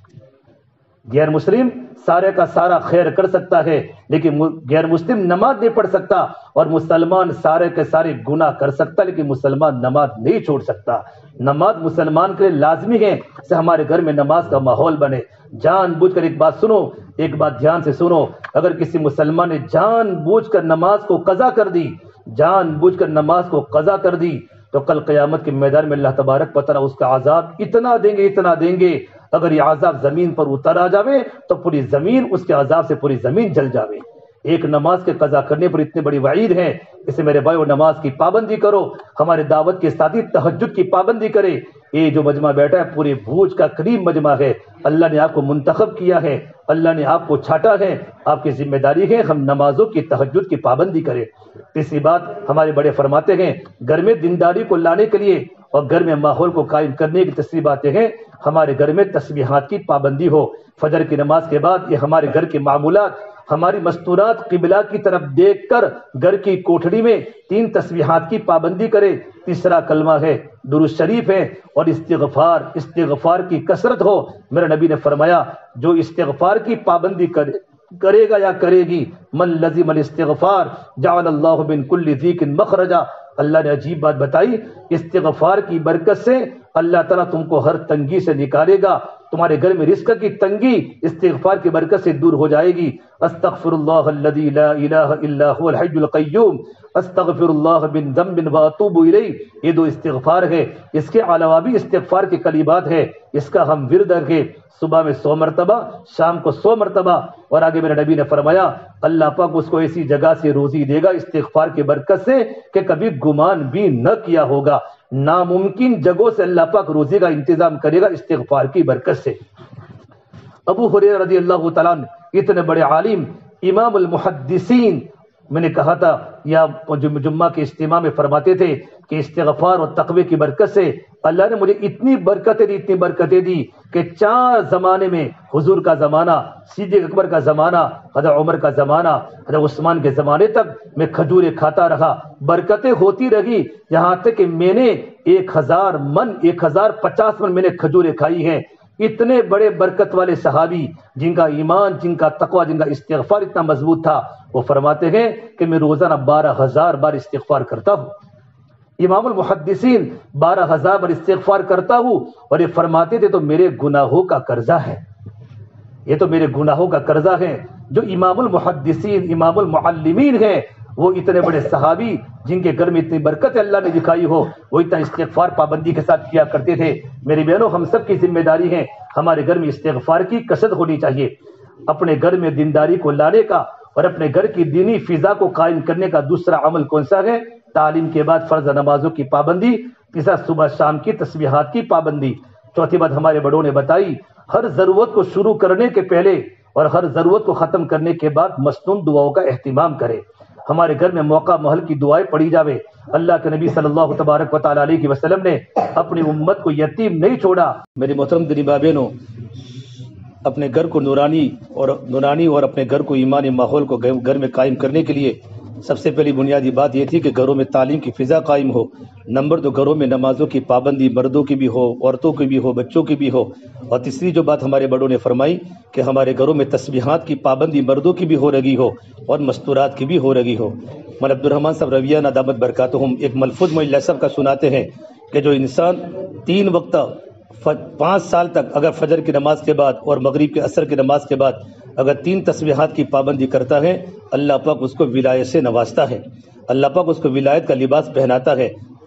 غیر مسلم سارے کا سارا خیر کر سکتا ہے، لیکن غیر مسلم نماز نہیں پڑھ سکتا، اور مسلمان سارے کے سارے گناہ کر سکتا، لیکن مسلمان نماز نہیں چھوڑ سکتا۔ نماز مسلمان کے لیے لازمی ہے کہ ہمارے گھر میں نماز کا ماحول بنے۔ جان بوجھ کر ایک بات سنو، ایک بات دھیان سے سنو، اگر کسی مسلمان نے جان بوجھ کر نماز کو قضا کر دی، جان بوجھ کر نماز کو قضا کر دی، تو کل قیامت کے میدان میں اللہ تبارک و تعالیٰ اس کا عذاب اتنا دیں گے اتنا دیں گے، اگر یہ عذاب زمین پر اتر آ جاوے تو پوری زمین اس کے عذاب سے پوری زمین جل جاوے۔ ایک نماز کے قضا کرنے پر اتنی بڑی وعید ہے، اسے میرے بھائیو نماز کی پابندی کرو۔ ہمارے دعوت کے ساتھی تہجد کی پابندی کرے۔ یہ جو مجمع بیٹھا ہے پورے بھوج کا قریب مجمع ہے، اللہ نے آپ کو منتخب کیا ہے، اللہ نے آپ کو چھاٹا ہے، آپ کی ذمہ داری ہے ہم نمازوں کی تہجد کی پابندی کریں۔ تیسری بات ہمارے بڑے فرماتے ہیں گھر میں دینداری کو لانے کے لیے اور گھر میں ماحول کو قائم کرنے کی تیسری باتیں ہیں ہمارے گھر میں تسبیحات کی پابندی ہو۔ فجر کی نماز کے بعد یہ ہمارے گھر کے معمولات، ہماری مستورات قبلہ کی طرف دیکھ کر گھر کی کوٹھڑی میں تین تسبیحات کی پابندی کرے۔ تیسرا کلمہ ہے درود شریف ہے، اور استغفار استغفار کی کثرت ہو۔ میرے نبی نے فرمایا جو استغفار کی پابندی کرے کرے گا یا کرے گی، من لزم الاستغفار جعل اللہ من کل ضیق مخرجا۔ اللہ نے عجیب بات بتائی، استغفار کی برکت سے اللہ تعالیٰ تم کو ہر تنگی سے نکالے گا، تمہارے گھر میں رزق کی تنگی استغفار کی برکت سے دور ہو جائے گی۔ استغفر اللہ الذی لا الہ الا هو الحی القیوم استغفر اللہ من ذنب واتوب الیہ۔ یہ دو استغفار ہے، اس کے علاوہ بھی استغفار کے کلمات ہے، اس کا ہم ورد رکھیں، صبح میں سو مرتبہ، شام کو سو مرتبہ۔ اور آگے میرے نبی نے فرمایا اللہ پاک اس کو ایسی جگہ سے روزی دے گا استغفار کی برکت سے کہ کبھی گمان بھی نہ کیا ہوگا۔ ناممکن جگہوں سے اللہ پاک روزی کا انتظام کرے گا استغفار کی برکت سے۔ ابو ہریرہ رضی اللہ تعالیٰ عنہ اتنے بڑے عالم امام المحدثین، میں نے کہا تھا یا جمعہ کے اجتماع میں فرماتے تھے کہ استغفار اور تقوی کی برکت سے اللہ نے مجھے اتنی برکتیں دی اتنی برکتیں دی کہ چار زمانے میں، حضور کا زمانہ، صدیق اکبر کا زمانہ، حضرت عمر کا زمانہ، حضرت عثمان کے زمانے تک میں کھجوریں کھاتا رہا، برکتیں ہوتی رہی، یہاں تک کہ میں نے ایک ہزار من ایک ہزار پچاس من میں نے کھجوریں کھائی ہیں۔ اتنے بڑے برکت والے صحابی جن کا ایمان، جن کا تقوی، جن کا استغفار اتنا مضبوط تھا، وہ فرماتے ہیں کہ میں روزانہ بارہ ہزار بار استغفار کرتا ہوں۔ امام المحدثین بارہ ہزار بار استغفار کرتا ہوں، اور یہ فرماتے تھے تو میرے گناہوں کا قرضہ ہے، یہ تو میرے گناہوں کا قرضہ ہے۔ جو امام المحدثین امام المعلمین ہیں، وہ اتنے بڑے صحابی جن کے گھر میں اتنی برکت اللہ نے دکھائی ہو، وہ اتنا استغفار پابندی کے ساتھ کیا کرتے تھے۔ میری بہنوں ہم سب کی ذمہ داری ہے ہمارے گھر میں استغفار کی کثرت ہونی چاہیے۔ اپنے گھر میں دینداری کو لانے کا اور اپنے گھر کی دینی فضا کو قائم کرنے کا دوسرا عمل کون سا ہے؟ تعلیم کے بعد فرض نمازوں کی پابندی، تیسرا صبح شام کی تسبیحات کی پابندی، چوتھی بات ہمارے بڑوں نے بتائی ہر ضرورت کو شروع کرنے کے پہلے اور ہر ضرورت کو ختم کرنے کے بعد مسنون دعاؤں کا اہتمام کرے۔ ہمارے گھر میں موقع محل کی دعائیں پڑھی جاوے۔ اللہ کے نبی صلی اللہ تبارک و تعالیٰ علیہ وسلم نے اپنی امت کو یتیم نہیں چھوڑا۔ میری محترم دینی ماں بہنوں، اپنے گھر کو نورانی اور نورانی اور اپنے گھر کو ایمانی ماحول کو گھر میں قائم کرنے کے لیے سب سے پہلی بنیادی بات یہ تھی کہ گھروں میں تعلیم کی فضا قائم ہو۔ نمبر دو، گھروں میں نمازوں کی پابندی مردوں کی بھی ہو، عورتوں کی بھی ہو، بچوں کی بھی ہو۔ اور تیسری جو بات ہمارے بڑوں نے فرمائی کہ ہمارے گھروں میں تسبیحات کی پابندی مردوں کی بھی ہو رہی ہو اور مستورات کی بھی ہو رہی ہو۔ مولانا عبد الرحمن صاحب رویہ دامت برکاتہم ایک ملفوظ مولانا صاحب کا سناتے ہیں کہ جو انسان تین وقت پانچ سال تک اگر فجر کی نماز کے بعد اور مغرب کے عصر کی نماز کے بعد اگر تین تسبیحات کی پابندی کرتا ہے، اللہ پاک اس کو ولایت سے نوازتا ہے، اللہ پاک اس کو ولایت کا لباس پہناتا ہے۔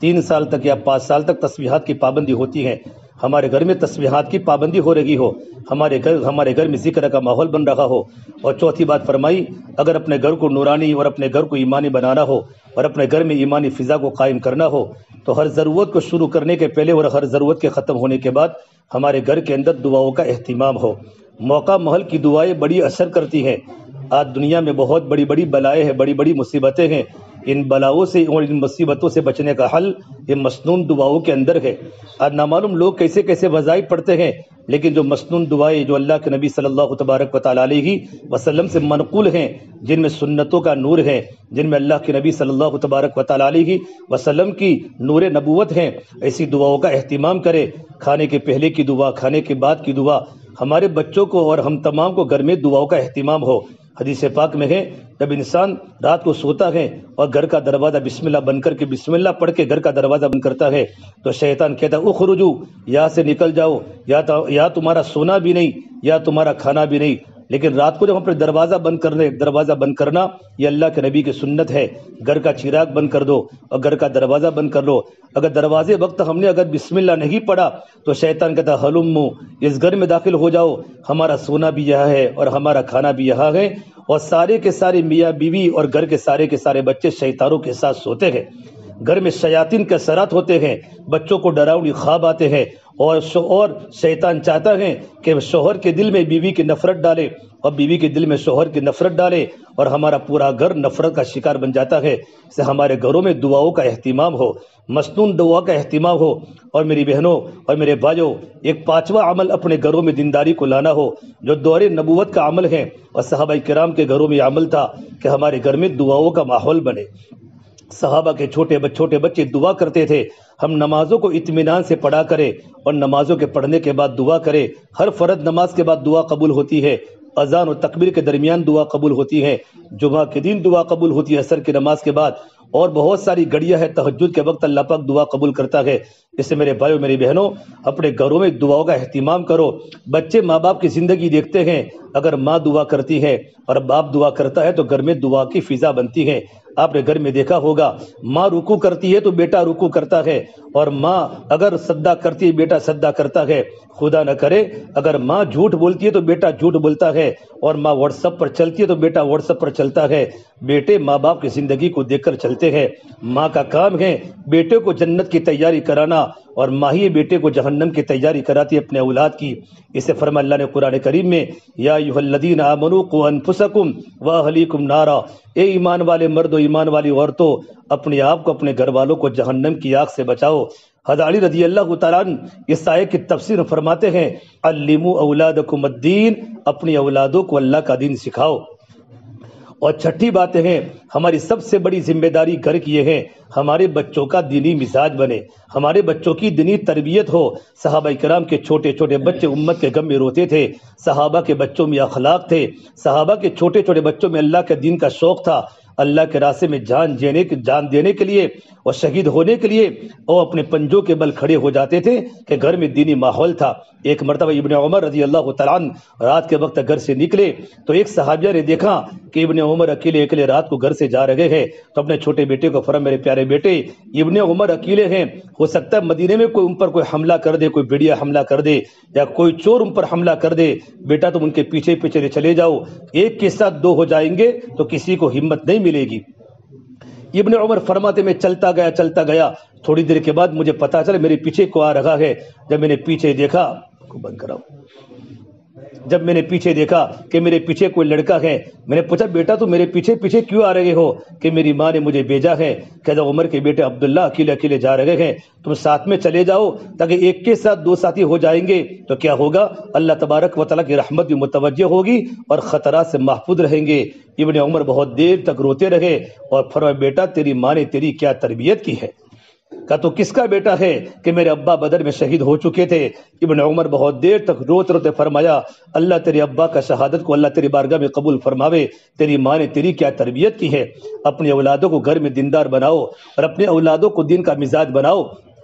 تین سال تک یا پانچ سال تک تسبیحات کی پابندی ہوتی ہے، ہمارے گھر میں تسبیحات کی پابندی ہو رہی ہو، ہمارے گھر ہمارے گھر میں ذکر کا ماحول بن رہا ہو۔ اور چوتھی بات فرمائی، اگر اپنے گھر کو نورانی اور اپنے گھر کو ایمانی بنانا ہو اور اپنے گھر میں ایمانی فضا کو قائم کرنا ہو تو ہر ضرورت کو شروع کرنے کے پہلے اور ہر ضرورت کے ختم ہونے کے بعد ہمارے گھر کے اندر دعاؤں کا اہتمام ہو۔ موقع محل کی دعائیں بڑی اثر کرتی ہیں۔ آج دنیا میں بہت بڑی بڑی بلائیں ہیں، بڑی بڑی مصیبتیں ہیں، ان بلاؤں سے اور ان مصیبتوں سے بچنے کا حل یہ مسنون دعاؤں کے اندر ہے۔ آج نامعلوم لوگ کیسے کیسے وظائف پڑھتے ہیں، لیکن جو مسنون دعائیں جو اللہ کے نبی صلی اللہ تبارک و تعالیٰ علیہ وسلم سے منقول ہیں، جن میں سنتوں کا نور ہے، جن میں اللہ کے نبی صلی اللہ تبارک و تعالیٰ علیہ وسلم کی نور نبوت ہے، ایسی دعاؤں کا اہتمام کرے۔ کھانے کے پہلے کی دعا، کھانے کے بعد کی دعا، ہمارے بچوں کو اور ہم تمام کو گھر میں دعاؤں کا اہتمام ہو۔ حدیث پاک میں ہے جب انسان رات کو سوتا ہے اور گھر کا دروازہ بسم اللہ بند کر کے بسم اللہ پڑھ کے گھر کا دروازہ بند کرتا ہے تو شیطان کہتا ہے اخرجو، یہاں سے نکل جاؤ، یا یا تمہارا سونا بھی نہیں یا تمہارا کھانا بھی نہیں۔ لیکن رات کو جب ہم اپنے دروازہ بند کرنے دروازہ بند کرنا یہ اللہ کے نبی کی سنت ہے۔ گھر کا چراغ بند کر دو اور گھر کا دروازہ بند کر لو۔ اگر دروازے وقت ہم نے اگر بسم اللہ نہیں پڑھا تو شیطان کہتا ہے ہلمو، اس گھر میں داخل ہو جاؤ، ہمارا سونا بھی یہاں ہے اور ہمارا کھانا بھی یہاں ہے، اور سارے کے سارے میاں بیوی اور گھر کے سارے کے سارے بچے شیطانوں کے ساتھ سوتے ہیں۔ گھر میں شیاطین کے اثرات ہوتے ہیں، بچوں کو ڈراؤنی خواب آتے ہیں، اور اور شیطان چاہتا ہے کہ شوہر کے دل میں بیوی کی نفرت ڈالے اور بیوی کے دل میں شوہر کی نفرت ڈالے اور ہمارا پورا گھر نفرت کا شکار بن جاتا ہے۔ اس سے ہمارے گھروں میں دعاؤں کا اہتمام ہو، مسنون دعا کا اہتمام ہو۔ اور میری بہنوں اور میرے بھائیوں، ایک پانچواں عمل اپنے گھروں میں دینداری کو لانا ہو جو دور نبوت کا عمل ہے، اور صحابہ کرام کے گھروں میں عمل تھا کہ ہمارے گھر میں دعاؤں کا ماحول بنے۔ صحابہ کے چھوٹے چھوٹے بچے دعا کرتے تھے، ہم نمازوں کو اطمینان سے پڑھا کرے اور نمازوں کے پڑھنے کے بعد دعا کرے۔ ہر فرض نماز کے بعد دعا قبول ہوتی ہے، اذان و تکبیر کے درمیان دعا قبول ہوتی ہے، جمعہ کے دن دعا قبول ہوتی ہے عصر کی نماز کے بعد، اور بہت ساری گھڑیاں ہے تہجد کے وقت اللہ پاک دعا قبول کرتا ہے۔ اس سے میرے بھائیوں میری بہنوں، اپنے گھروں میں دعاؤں کا اہتمام کرو۔ بچے ماں باپ کی زندگی دیکھتے ہیں، اگر ماں دعا کرتی ہے اور باپ دعا کرتا ہے تو گھر میں دعا کی فضا بنتی ہے۔ آپ نے گھر میں دیکھا ہوگا ماں رکوع کرتی ہے تو بیٹا رکوع کرتا ہے، اور ماں اگر سجدہ کرتی ہے بیٹا سجدہ کرتا ہے۔ خدا نہ کرے اگر ماں جھوٹ بولتی ہے تو بیٹا جھوٹ بولتا ہے، اور ماں واٹس ایپ پر چلتی ہے تو بیٹا واٹس ایپ پر چلتا ہے۔ بیٹے ماں باپ کی زندگی کو دیکھ کر چلتے ہیں۔ ماں کا کام ہے بیٹے کو جنت کی تیاری کرانا، اور ماں ہی بیٹے کو جہنم کی تیاری کراتی ہے اپنے اولاد کی۔ اسے فرمایا اللہ نے قرآن کریم میں، یا ایھا الذین آمنوا قوا انفسکم واہلیکم نارا، اے ایمان والے مرد و ایمان والی عورتوں، اپنے آپ کو اپنے گھر والوں کو جہنم کی آگ سے بچاؤ۔ حضرت علی رضی اللہ تعالیٰ عنہ اس آیت کی تفسیر فرماتے ہیں، علموا اولادکم الدین، اپنی اولادوں کو اللہ کا دین سکھاؤ۔ اور چھٹی باتیں ہیں، ہماری سب سے بڑی ذمہ داری گھر کی یہ ہے ہمارے بچوں کا دینی مزاج بنے، ہمارے بچوں کی دینی تربیت ہو۔ صحابہ کرام کے چھوٹے چھوٹے بچے امت کے غم میں روتے تھے، صحابہ کے بچوں میں اخلاق تھے، صحابہ کے چھوٹے چھوٹے بچوں میں اللہ کے دین کا شوق تھا۔ اللہ کے راستے میں جان دینے جان دینے کے لیے اور شہید ہونے کے لیے وہ اپنے پنجوں کے بل کھڑے ہو جاتے تھے کہ گھر میں دینی ماحول تھا۔ ایک مرتبہ ابن عمر رضی اللہ تعالیٰ عنہ رات کے وقت گھر سے نکلے تو ایک صحابیہ نے دیکھا کہ ابن عمر اکیلے اکیلے رات کو گھر سے جا رہے ہیں، تو اپنے چھوٹے بیٹے کو فرمایا میرے پیارے بیٹے، ابن عمر اکیلے ہیں، ہو سکتا ہے مدینے میں کوئی ان پر کوئی حملہ کر دے، کوئی بھیڑیا حملہ کر دے یا کوئی چور ان پر حملہ کر دے، بیٹا تم ان کے پیچھے پیچھے چلے جاؤ، ایک کے ساتھ دو ہو جائیں گے تو کسی کو ہمت نہیں ملے گی۔ ابن عمر فرماتے میں چلتا گیا چلتا گیا، تھوڑی دیر کے بعد مجھے پتا چلا میرے پیچھے کو آ رہا ہے۔ جب میں نے پیچھے دیکھا کو بند کراؤ جب میں نے پیچھے دیکھا کہ میرے پیچھے کوئی لڑکا ہے، میں نے پوچھا بیٹا تو میرے پیچھے پیچھے کیوں آ رہے ہو؟ کہ میری ماں نے مجھے بھیجا ہے، کہتا عمر کے بیٹے عبداللہ اکیلے اکیلے جا رہے ہیں، تم ساتھ میں چلے جاؤ تاکہ ایک کے ساتھ دو ساتھی ہو جائیں گے تو کیا ہوگا، اللہ تبارک و تعالیٰ کی رحمت بھی متوجہ ہوگی اور خطرات سے محفوظ رہیں گے۔ ابن عمر بہت دیر تک روتے رہے اور فرمایا بیٹا تیری ماں نے تیری کیا تربیت کی ہے؟ کہا تو کس کا بیٹا ہے؟ کہ میرے ابا بدر میں شہید ہو چکے تھے۔ ابن عمر بہت دیر تک روتے روتے فرمایا اللہ تیرے ابا کا شہادت کو اللہ تیری بارگاہ میں قبول فرماوے، تیری ماں نے تیری کیا تربیت کی ہے۔ اپنی اولادوں کو گھر میں دیندار بناؤ اور اپنے اولادوں کو دین کا مزاج بناؤ۔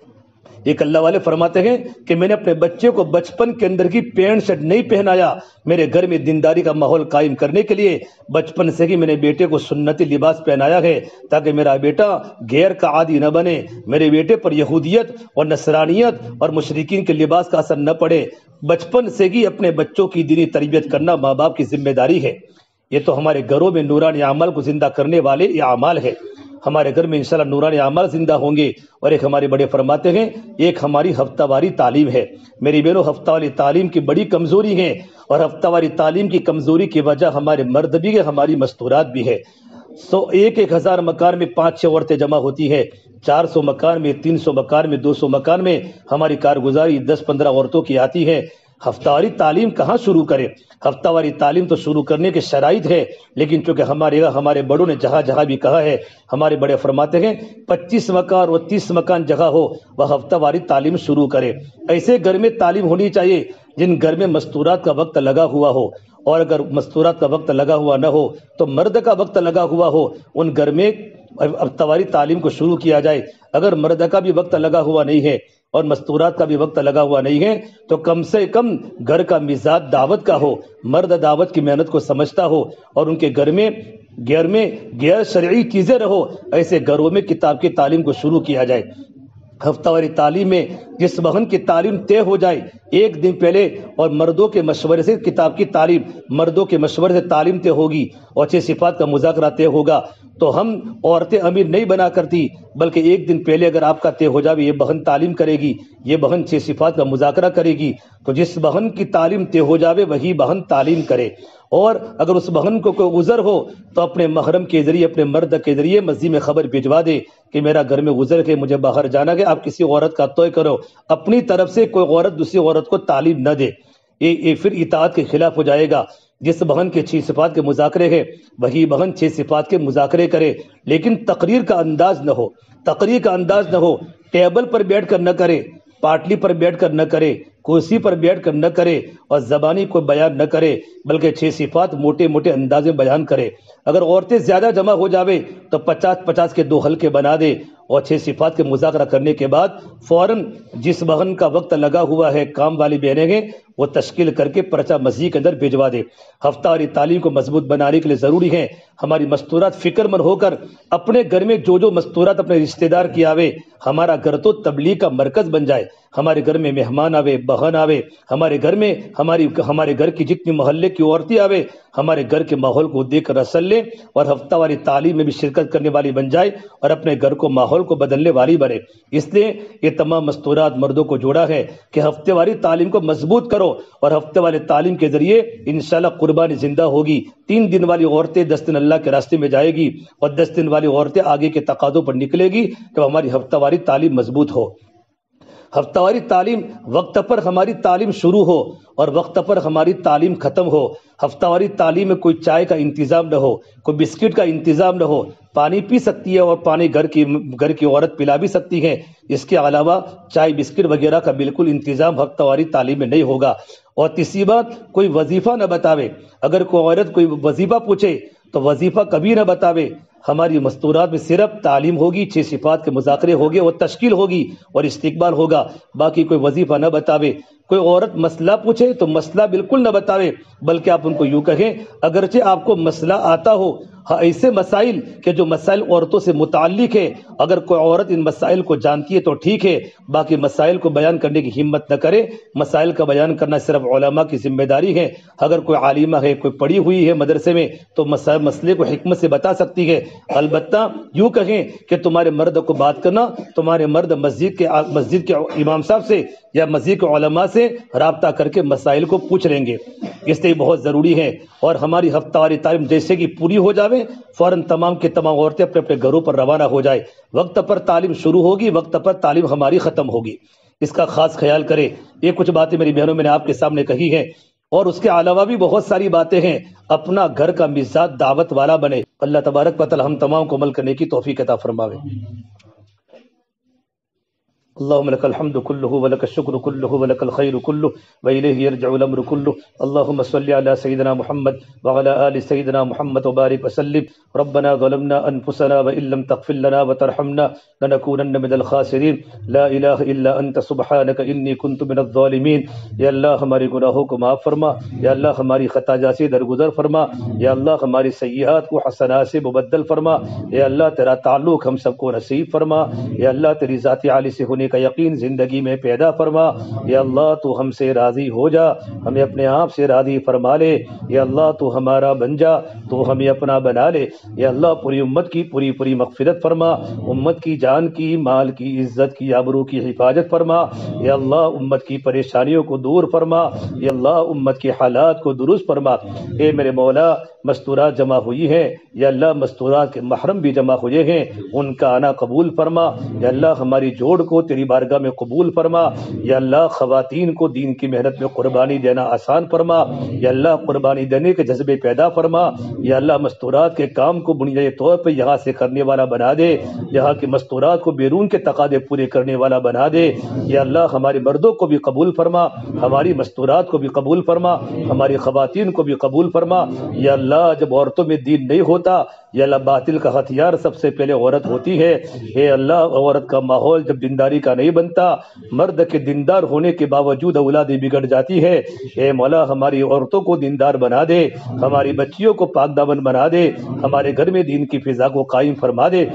ایک اللہ والے فرماتے ہیں کہ میں نے اپنے بچے کو بچپن کے اندر کی پینٹ شرٹ نہیں پہنایا، میرے گھر میں دینداری کا ماحول قائم کرنے کے لیے بچپن سے ہی میں نے بیٹے کو سنتی لباس پہنایا ہے تاکہ میرا بیٹا غیر کا عادی نہ بنے، میرے بیٹے پر یہودیت اور نصرانیت اور مشرکین کے لباس کا اثر نہ پڑے۔ بچپن سے ہی اپنے بچوں کی دینی تربیت کرنا ماں باپ کی ذمہ داری ہے۔ یہ تو ہمارے گھروں میں نورانی اعمال کو زندہ کرنے والے یہ اعمال ہے۔ ہمارے گھر میں انشاءاللہ نورانی اعمال زندہ ہوں گے۔ اور ایک ہمارے بڑے فرماتے ہیں ایک ہماری ہفتہ واری تعلیم ہے۔ میری بہنوں، ہفتہ واری تعلیم کی بڑی کمزوری ہے، اور ہفتہ واری تعلیم کی کمزوری کی وجہ ہمارے مرد بھی ہے، ہماری مستورات بھی ہے۔ سو ایک ایک ہزار مکان میں پانچ چھ عورتیں جمع ہوتی ہے، چار سو مکان میں، تین سو مکان میں، دو سو مکان میں ہماری کارگزاری دس پندرہ عورتوں کی آتی ہے۔ ہفتہ واری تعلیم کہاں شروع کرے؟ ہفتہ واری تعلیم تو شروع کرنے کے شرائط ہے، لیکن چونکہ ہمارے ہمارے بڑوں نے جہاں جہاں بھی کہا ہے، ہمارے بڑے فرماتے ہیں پچیس مکان اور تیس مکان جگہ ہو وہ ہفتہ واری تعلیم شروع کرے۔ ایسے گھر میں تعلیم ہونی چاہیے جن گھر میں مستورات کا وقت لگا ہوا ہو، اور اگر مستورات کا وقت لگا ہوا نہ ہو تو مرد کا وقت لگا ہوا ہو، ان گھر میں ہفتہ واری تعلیم کو شروع کیا جائے۔ اگر مرد کا بھی وقت لگا ہوا نہیں ہے اور مستورات کا بھی وقت لگا ہوا نہیں ہے تو کم سے کم گھر کا مزاج دعوت کا ہو، مرد دعوت کی محنت کو سمجھتا ہو، اور ان کے گھر میں غیر میں غیر شرعی چیزیں رہو، ایسے گھروں میں کتاب کی تعلیم کو شروع کیا جائے۔ ہفتہ واری تعلیم میں جس بہن کی تعلیم طے ہو جائے ایک دن پہلے، اور مردوں کے مشورے سے کتاب کی تعلیم، مردوں کے مشورے سے تعلیم طے ہوگی اور چھ صفات کا مذاکرہ طے ہوگا، تو ہم عورتیں امیر نہیں بنا کرتی، بلکہ ایک دن پہلے اگر آپ کا طے ہو جائے یہ بہن تعلیم کرے گی، یہ بہن چھ صفات کا مذاکرہ کرے گی، تو جس بہن کی تعلیم طے ہو جاوے وہی بہن تعلیم کرے۔ اور اگر اس بہن کو کوئی عذر ہو تو اپنے محرم کے ذریعے، اپنے مرد کے ذریعے مسجد میں خبر بھجوا دے کہ میرا گھر میں عذر ہے، مجھے باہر جانا ہے، آپ کسی عورت کا طے کرو۔ اپنی طرف سے کوئی عورت دوسری عورت کو تعلیم نہ دے، یہ یہ پھر اطاعت کے خلاف ہو جائے گا۔ جس بہن کے چھ صفات کے مذاکرے ہے وہی بہن چھ صفات کے مذاکرے کرے، لیکن تقریر کا انداز نہ ہو، تقریر کا انداز نہ ہو، ٹیبل پر بیٹھ کر نہ کرے، پاٹلی پر بیٹھ کر نہ کرے، کرسی پر بیٹھ کر نہ کرے، اور زبانی کو بیان نہ کرے، بلکہ چھ صفات موٹے موٹے انداز میں بیان کرے۔ اگر عورتیں زیادہ جمع ہو جاوے تو پچاس پچاس کے دو حلقے بنا دے، اور چھ صفات کے مذاکرہ کرنے کے بعد فوراً جس بہن کا وقت لگا ہوا ہے کام والی بہنیں ہیں وہ تشکیل کر کے پرچہ مسجد کے اندر بھجوا دے۔ ہفتہ واری تعلیم کو مضبوط بنانے کے لیے ضروری ہے ہماری مستورات فکر مند ہو کر اپنے گھر میں جو جو مستورات اپنے رشتہ دار کی آوے، ہمارا گھر تو تبلیغ کا مرکز بن جائے، ہمارے گھر میں مہمان آوے، بہن آوے، ہمارے گھر میں ہماری ہمارے گھر کی جتنی محلے کی عورتیں آوے، ہمارے گھر کے ماحول کو دیکھ کر رسل لے اور ہفتہ واری تعلیم میں بھی شرکت کرنے والی بن جائے اور اپنے گھر کو ماحول کو بدلنے والی بنے۔ اس لیے یہ تمام مستورات مردوں کو جوڑا ہے کہ ہفتے واری تعلیم کو مضبوط کرو، اور ہفتے والی تعلیم کے ذریعے انشاءاللہ قربانی زندہ ہوگی۔ تین دن والی عورتیں دس دن اللہ کے راستے میں جائے گی، اور دس دن والی عورتیں آگے کے تقاضوں پر نکلے گی جب ہماری ہفتہ واری تعلیم مضبوط ہو۔ ہفتہ واری تعلیم وقت پر ہماری تعلیم شروع ہو اور وقت پر ہماری تعلیم ختم ہو۔ ہفتہ واری تعلیم میں کوئی چائے کا انتظام نہ ہو، کوئی بسکٹ کا انتظام نہ ہو، پانی پی سکتی ہے اور پانی گھر کی گھر کی عورت پلا بھی سکتی ہے، اس کے علاوہ چائے بسکٹ وغیرہ کا بالکل انتظام ہفتہ واری تعلیم میں نہیں ہوگا۔ اور تیسری بات، کوئی وظیفہ نہ بتاوے، اگر کوئی عورت کوئی وظیفہ پوچھے تو وظیفہ کبھی نہ بتاوے۔ ہماری مستورات میں صرف تعلیم ہوگی، چھ صفات کے مذاکرے ہوگے اور تشکیل ہوگی اور استقبال ہوگا، باقی کوئی وظیفہ نہ بتاوے۔ کوئی عورت مسئلہ پوچھے تو مسئلہ بالکل نہ بتاوے، بلکہ آپ ان کو یوں کہیں اگرچہ آپ کو مسئلہ آتا ہو، ہاں ایسے مسائل کہ جو مسائل عورتوں سے متعلق ہے، اگر کوئی عورت ان مسائل کو جانتی ہے تو ٹھیک ہے، باقی مسائل کو بیان کرنے کی ہمت نہ کرے۔ مسائل کا بیان کرنا صرف علماء کی ذمہ داری ہے۔ اگر کوئی عالمہ ہے، کوئی پڑھی ہوئی ہے مدرسے میں تو مسائل مسئلے کو حکمت سے بتا سکتی ہے۔ البتہ یوں کہیں کہ تمہارے مرد کو بات کرنا، تمہارے مرد مسجد کے مسجد کے امام صاحب سے یا مسجد کے علماء سے رابطہ کر کے مسائل کو پوچھ لیں گے، اس لیے بہت ضروری ہے۔ اور ہماری ہفتہ واری تعلیم جیسے کہ پوری ہو جاوے فوراً تمام کے تمام عورتیں اپنے اپنے گھروں پر روانہ ہو جائے۔ وقت پر تعلیم شروع ہوگی، وقت پر تعلیم ہماری ختم ہوگی، اس کا خاص خیال کرے۔ یہ کچھ باتیں میری بہنوں میں نے آپ کے سامنے کہی ہیں، اور اس کے علاوہ بھی بہت ساری باتیں ہیں۔ اپنا گھر کا مزاج دعوت والا بنے۔ اللہ تبارک و تعالی ہم تمام کو عمل کرنے کی توفیق عطا فرماوے۔ اللهم لك الحمد كله ولك الشكر كله ولك الخير كله وإليه يرجع الأمر كله. اللهم صل على سيدنا محمد وعلى آل سيدنا محمد وبارك وسلم. ربنا ظلمنا أنفسنا وإن لم تغفر لنا وترحمنا لنكونن من الخاسرين. لا إله إلا أنت سبحانك إني كنت من الظالمين. یا اللہ ہمارے گناہوں کو معاف فرما، یا اللہ ہماری خطاجات سے درگزر فرما، یا اللہ ہماری سیئات کو حسنات سے مبدل فرما، یا اللہ تیرا تعلق ہم سب کو نصیب فرما، یا اللہ تیری ذات عالی سے ہونے کا یقین زندگی میں پیدا فرما. یا اللہ تو ہم سے راضی ہو جا، ہمیں اپنے آپ سے راضی فرما لے. یا اللہ تو ہمارا بن جا، تو ہمیں اپنا بنا لے. یا اللہ پوری امت کی پوری پوری مغفرت فرما، امت کی جان کی مال کی عزت کی آبرو کی حفاظت فرما. یا اللہ امت کی پریشانیوں کو دور فرما، یا اللہ امت کے حالات کو درست فرما. اے میرے مولا مستورات جمع ہوئی ہیں، یا اللہ مستورات کے محرم بھی جمع ہوئے ہیں، ان کا آنا قبول فرما. یا اللہ ہماری جوڑ کو تیری بارگاہ میں قبول فرما. یا اللہ خواتین کو دین کی محنت میں قربانی دینا آسان فرما. یا اللہ قربانی دینے کے جذبے پیدا فرما. یا اللہ مستورات کے کام کو بنیادی طور پہ یہاں سے کرنے والا بنا دے، یہاں کے مستورات کو بیرون کے تقاضے پورے کرنے والا بنا دے. یا اللہ ہمارے مردوں کو بھی قبول فرما، ہماری مستورات کو بھی قبول فرما، ہماری خواتین کو بھی قبول فرما. یا اللہ جب عورتوں میں دین نہیں ہوتا، یا اللہ باطل کا ہتھیار سب سے پہلے عورت ہوتی ہے. اے اللہ عورت کا ماحول جب دینداری کا نہیں بنتا، مرد کے دیندار ہونے کے باوجود اولادیں بگڑ جاتی ہے. اے مولا ہماری عورتوں کو دیندار بنا دے، ہماری بچیوں کو پاک دامن بنا دے، ہمارے گھر میں دین کی فضا کو قائم فرما دے.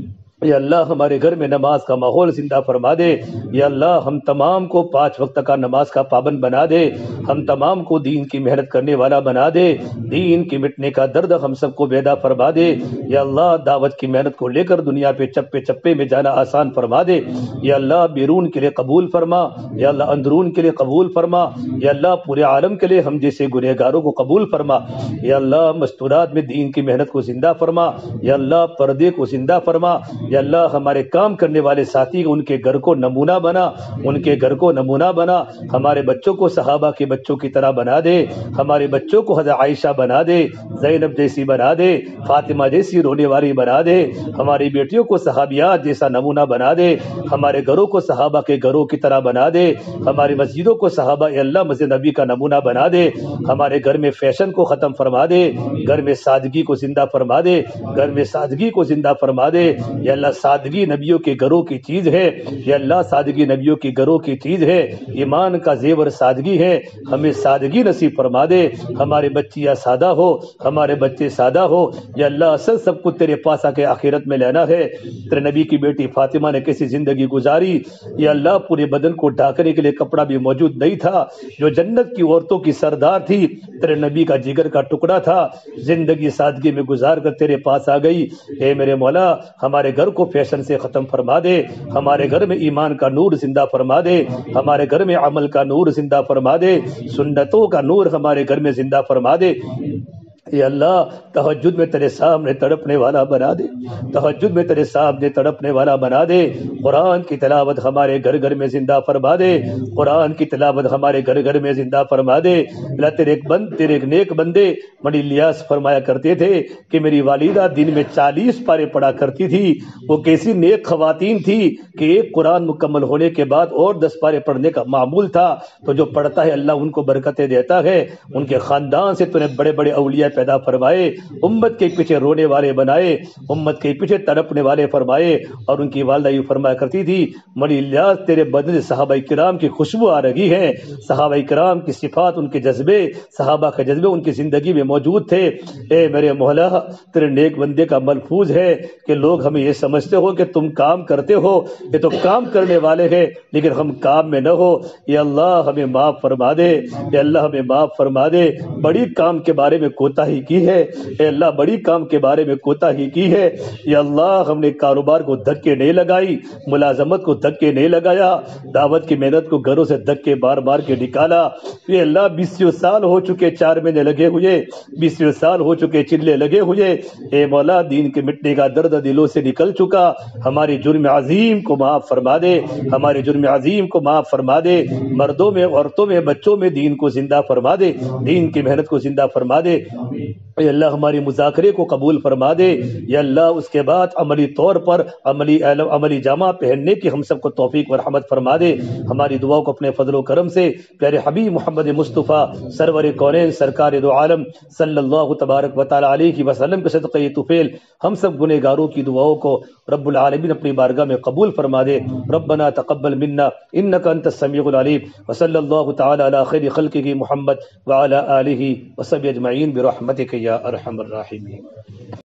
یا اللہ ہمارے گھر میں نماز کا ماحول زندہ فرما دے. یا اللہ ہم تمام کو پانچ وقت کا نماز کا پابند بنا دے، ہم تمام کو دین کی محنت کرنے والا بنا دے، دین کی مٹنے کا درد ہم سب کو بیدا فرما دے. یا اللہ دعوت کی محنت کو لے کر دنیا پہ چپے چپے میں جانا آسان فرما دے. یا اللہ بیرون کے لیے قبول فرما، یا اللہ اندرون کے لیے قبول فرما. یا اللہ پورے عالم کے لیے ہم جیسے گنہگاروں کو قبول فرما. یا اللہ مستورات میں دین کی محنت کو زندہ فرما. یا اللہ پردے کو زندہ فرما. یا اللہ ہمارے کام کرنے والے ساتھی ان کے گھر کو نمونہ بنا، ان کے گھر کو نمونہ بنا. ہمارے بچوں کو صحابہ کے بچوں کی طرح بنا دے، ہمارے بچوں کو حضرت عائشہ بنا دے، زینب جیسی بنا دے، فاطمہ جیسی رونے والی بنا دے. ہماری بیٹیوں کو صحابیات جیسا نمونہ بنا دے، ہمارے گھروں کو صحابہ کے گھروں کی طرح بنا دے، ہماری مسجدوں کو صحابہ اے اللہ مسجد نبی کا نمونہ بنا دے. ہمارے گھر میں فیشن کو ختم فرما دے، گھر میں سادگی کو زندہ فرما دے، گھر میں سادگی کو زندہ فرما دے. یا اللہ سادگی نبیوں کے گھروں کی چیز ہے. یا اللہ سادگی نبیوں کے گھروں کی چیز ہے، ایمان کا زیور سادگی ہے. ہمیں سادگی نصیب فرما دے. ہمارے بچیاں سادہ ہو، ہمارے بچے سادہ ہو. یا اللہ اصل سب کو تیرے پاس آ کے آخرت میں لینا ہے. تیرے نبی کی بیٹی فاطمہ نے کیسی زندگی گزاری. یا اللہ پورے بدن کو ڈھانکنے کے لیے کپڑا بھی موجود نہیں تھا، جو جنت کی عورتوں کی سردار تھی، تیرے نبی کا جگر کا ٹکڑا تھا، زندگی سادگی میں گزار کر تیرے پاس آ گئی. اے میرے مولا ہمارے گھر کو فیشن سے ختم فرما دے، ہمارے گھر میں ایمان کا نور زندہ فرما دے، ہمارے گھر میں عمل کا نور زندہ فرما دے، سنتوں کا نور ہمارے گھر میں زندہ فرما دے. یا اللہ تہجد میں تیرے سامنے تڑپنے والا بنا دے، تہجد میں تیرے سامنے تڑپنے والا بنا دے. قرآن کی تلاوت ہمارے گھر گھر میں زندہ فرما دے، قرآن کی تلاوت ہمارے گھر گھر میں زندہ فرما دے. اللہ تیرے ایک بند تیرے ایک نیک بندے بڑی الیاس فرمایا کرتے تھے کہ میری والدہ دن میں چالیس پارے پڑھا کرتی تھی. وہ کیسی نیک خواتین تھی کہ ایک قرآن مکمل ہونے کے بعد اور دس پارے پڑھنے کا معمول تھا. تو جو پڑھتا ہے اللہ ان کو برکتیں دیتا ہے. ان کے خاندان سے تو نے بڑے بڑے اولیاء پیدا فرمائے، امت کے پیچھے رونے والے بنائے، امت کے پیچھے تڑپنے والے فرمائے. اور ان کی والدہ یہ فرمایا کرتی تھی مڑی الیاس تیرے بدن سے صحابہ کرام کی خوشبو آ رہی ہے. صحابہ کرام کی صفات، ان کے جذبے، صحابہ کے جذبے ان کی زندگی میں موجود تھے. اے میرے مولا تیرے نیک بندے کا ملفوظ ہے کہ لوگ ہمیں یہ سمجھتے ہو کہ تم کام کرتے ہو، یہ تو کام کرنے والے ہیں لیکن ہم کام میں نہ ہو. یا اللہ ہمیں معاف فرما دے، یا اللہ ہمیں معاف فرما دے. بڑی کام کے بارے میں کوتاہی کی ہے، اے اللہ بڑی کام کے بارے میں کوتاہی کی ہے. یا اللہ ہم نے کاروبار کو دھکے نہیں لگائی، ملازمت کو دھکے نہیں لگایا، دعوت کی محنت کو گھروں سے دھکے بار بار کے نکالا. یہ اللہ بیسیوں سال ہو چکے، چار مہینے لگے ہوئے، بیسیوں سال ہو چکے، چلے لگے ہوئے. اے مولا دین کے مٹنے کا درد دلوں سے نکل چکا. ہماری جرم عظیم کو معاف فرما دے، ہمارے جرم عظیم کو معاف فرما دے. مردوں میں، عورتوں میں، بچوں میں دین کو زندہ فرما دے، دین کی محنت کو زندہ فرما دے. اے اللہ ہماری مذاکرے کو قبول فرما دے یا اللہ، اس کے بعد عملی طور پر عملی عملی جامہ پہننے کی ہم سب کو توفیق و رحمت فرما دے۔ ہماری دعا کو اپنے فضل و کرم سے پیارے حبیب محمد مصطفیٰ سرور کونین سرکار دو عالم صلی اللہ تبارک و تعالی علیہ وسلم کے صدقہ طفیل ہم سب گنہ گاروں کی دعاؤں کو رب العالمین اپنی بارگاہ میں قبول فرما دے۔ ربنا تقبل منا انک انت السمیع العلیم وصلی اللہ تعالی علی خیر خلقہ محمد وعلی آلہ وصحبہ اجمعین برحمتک یا ارحم الراحمین۔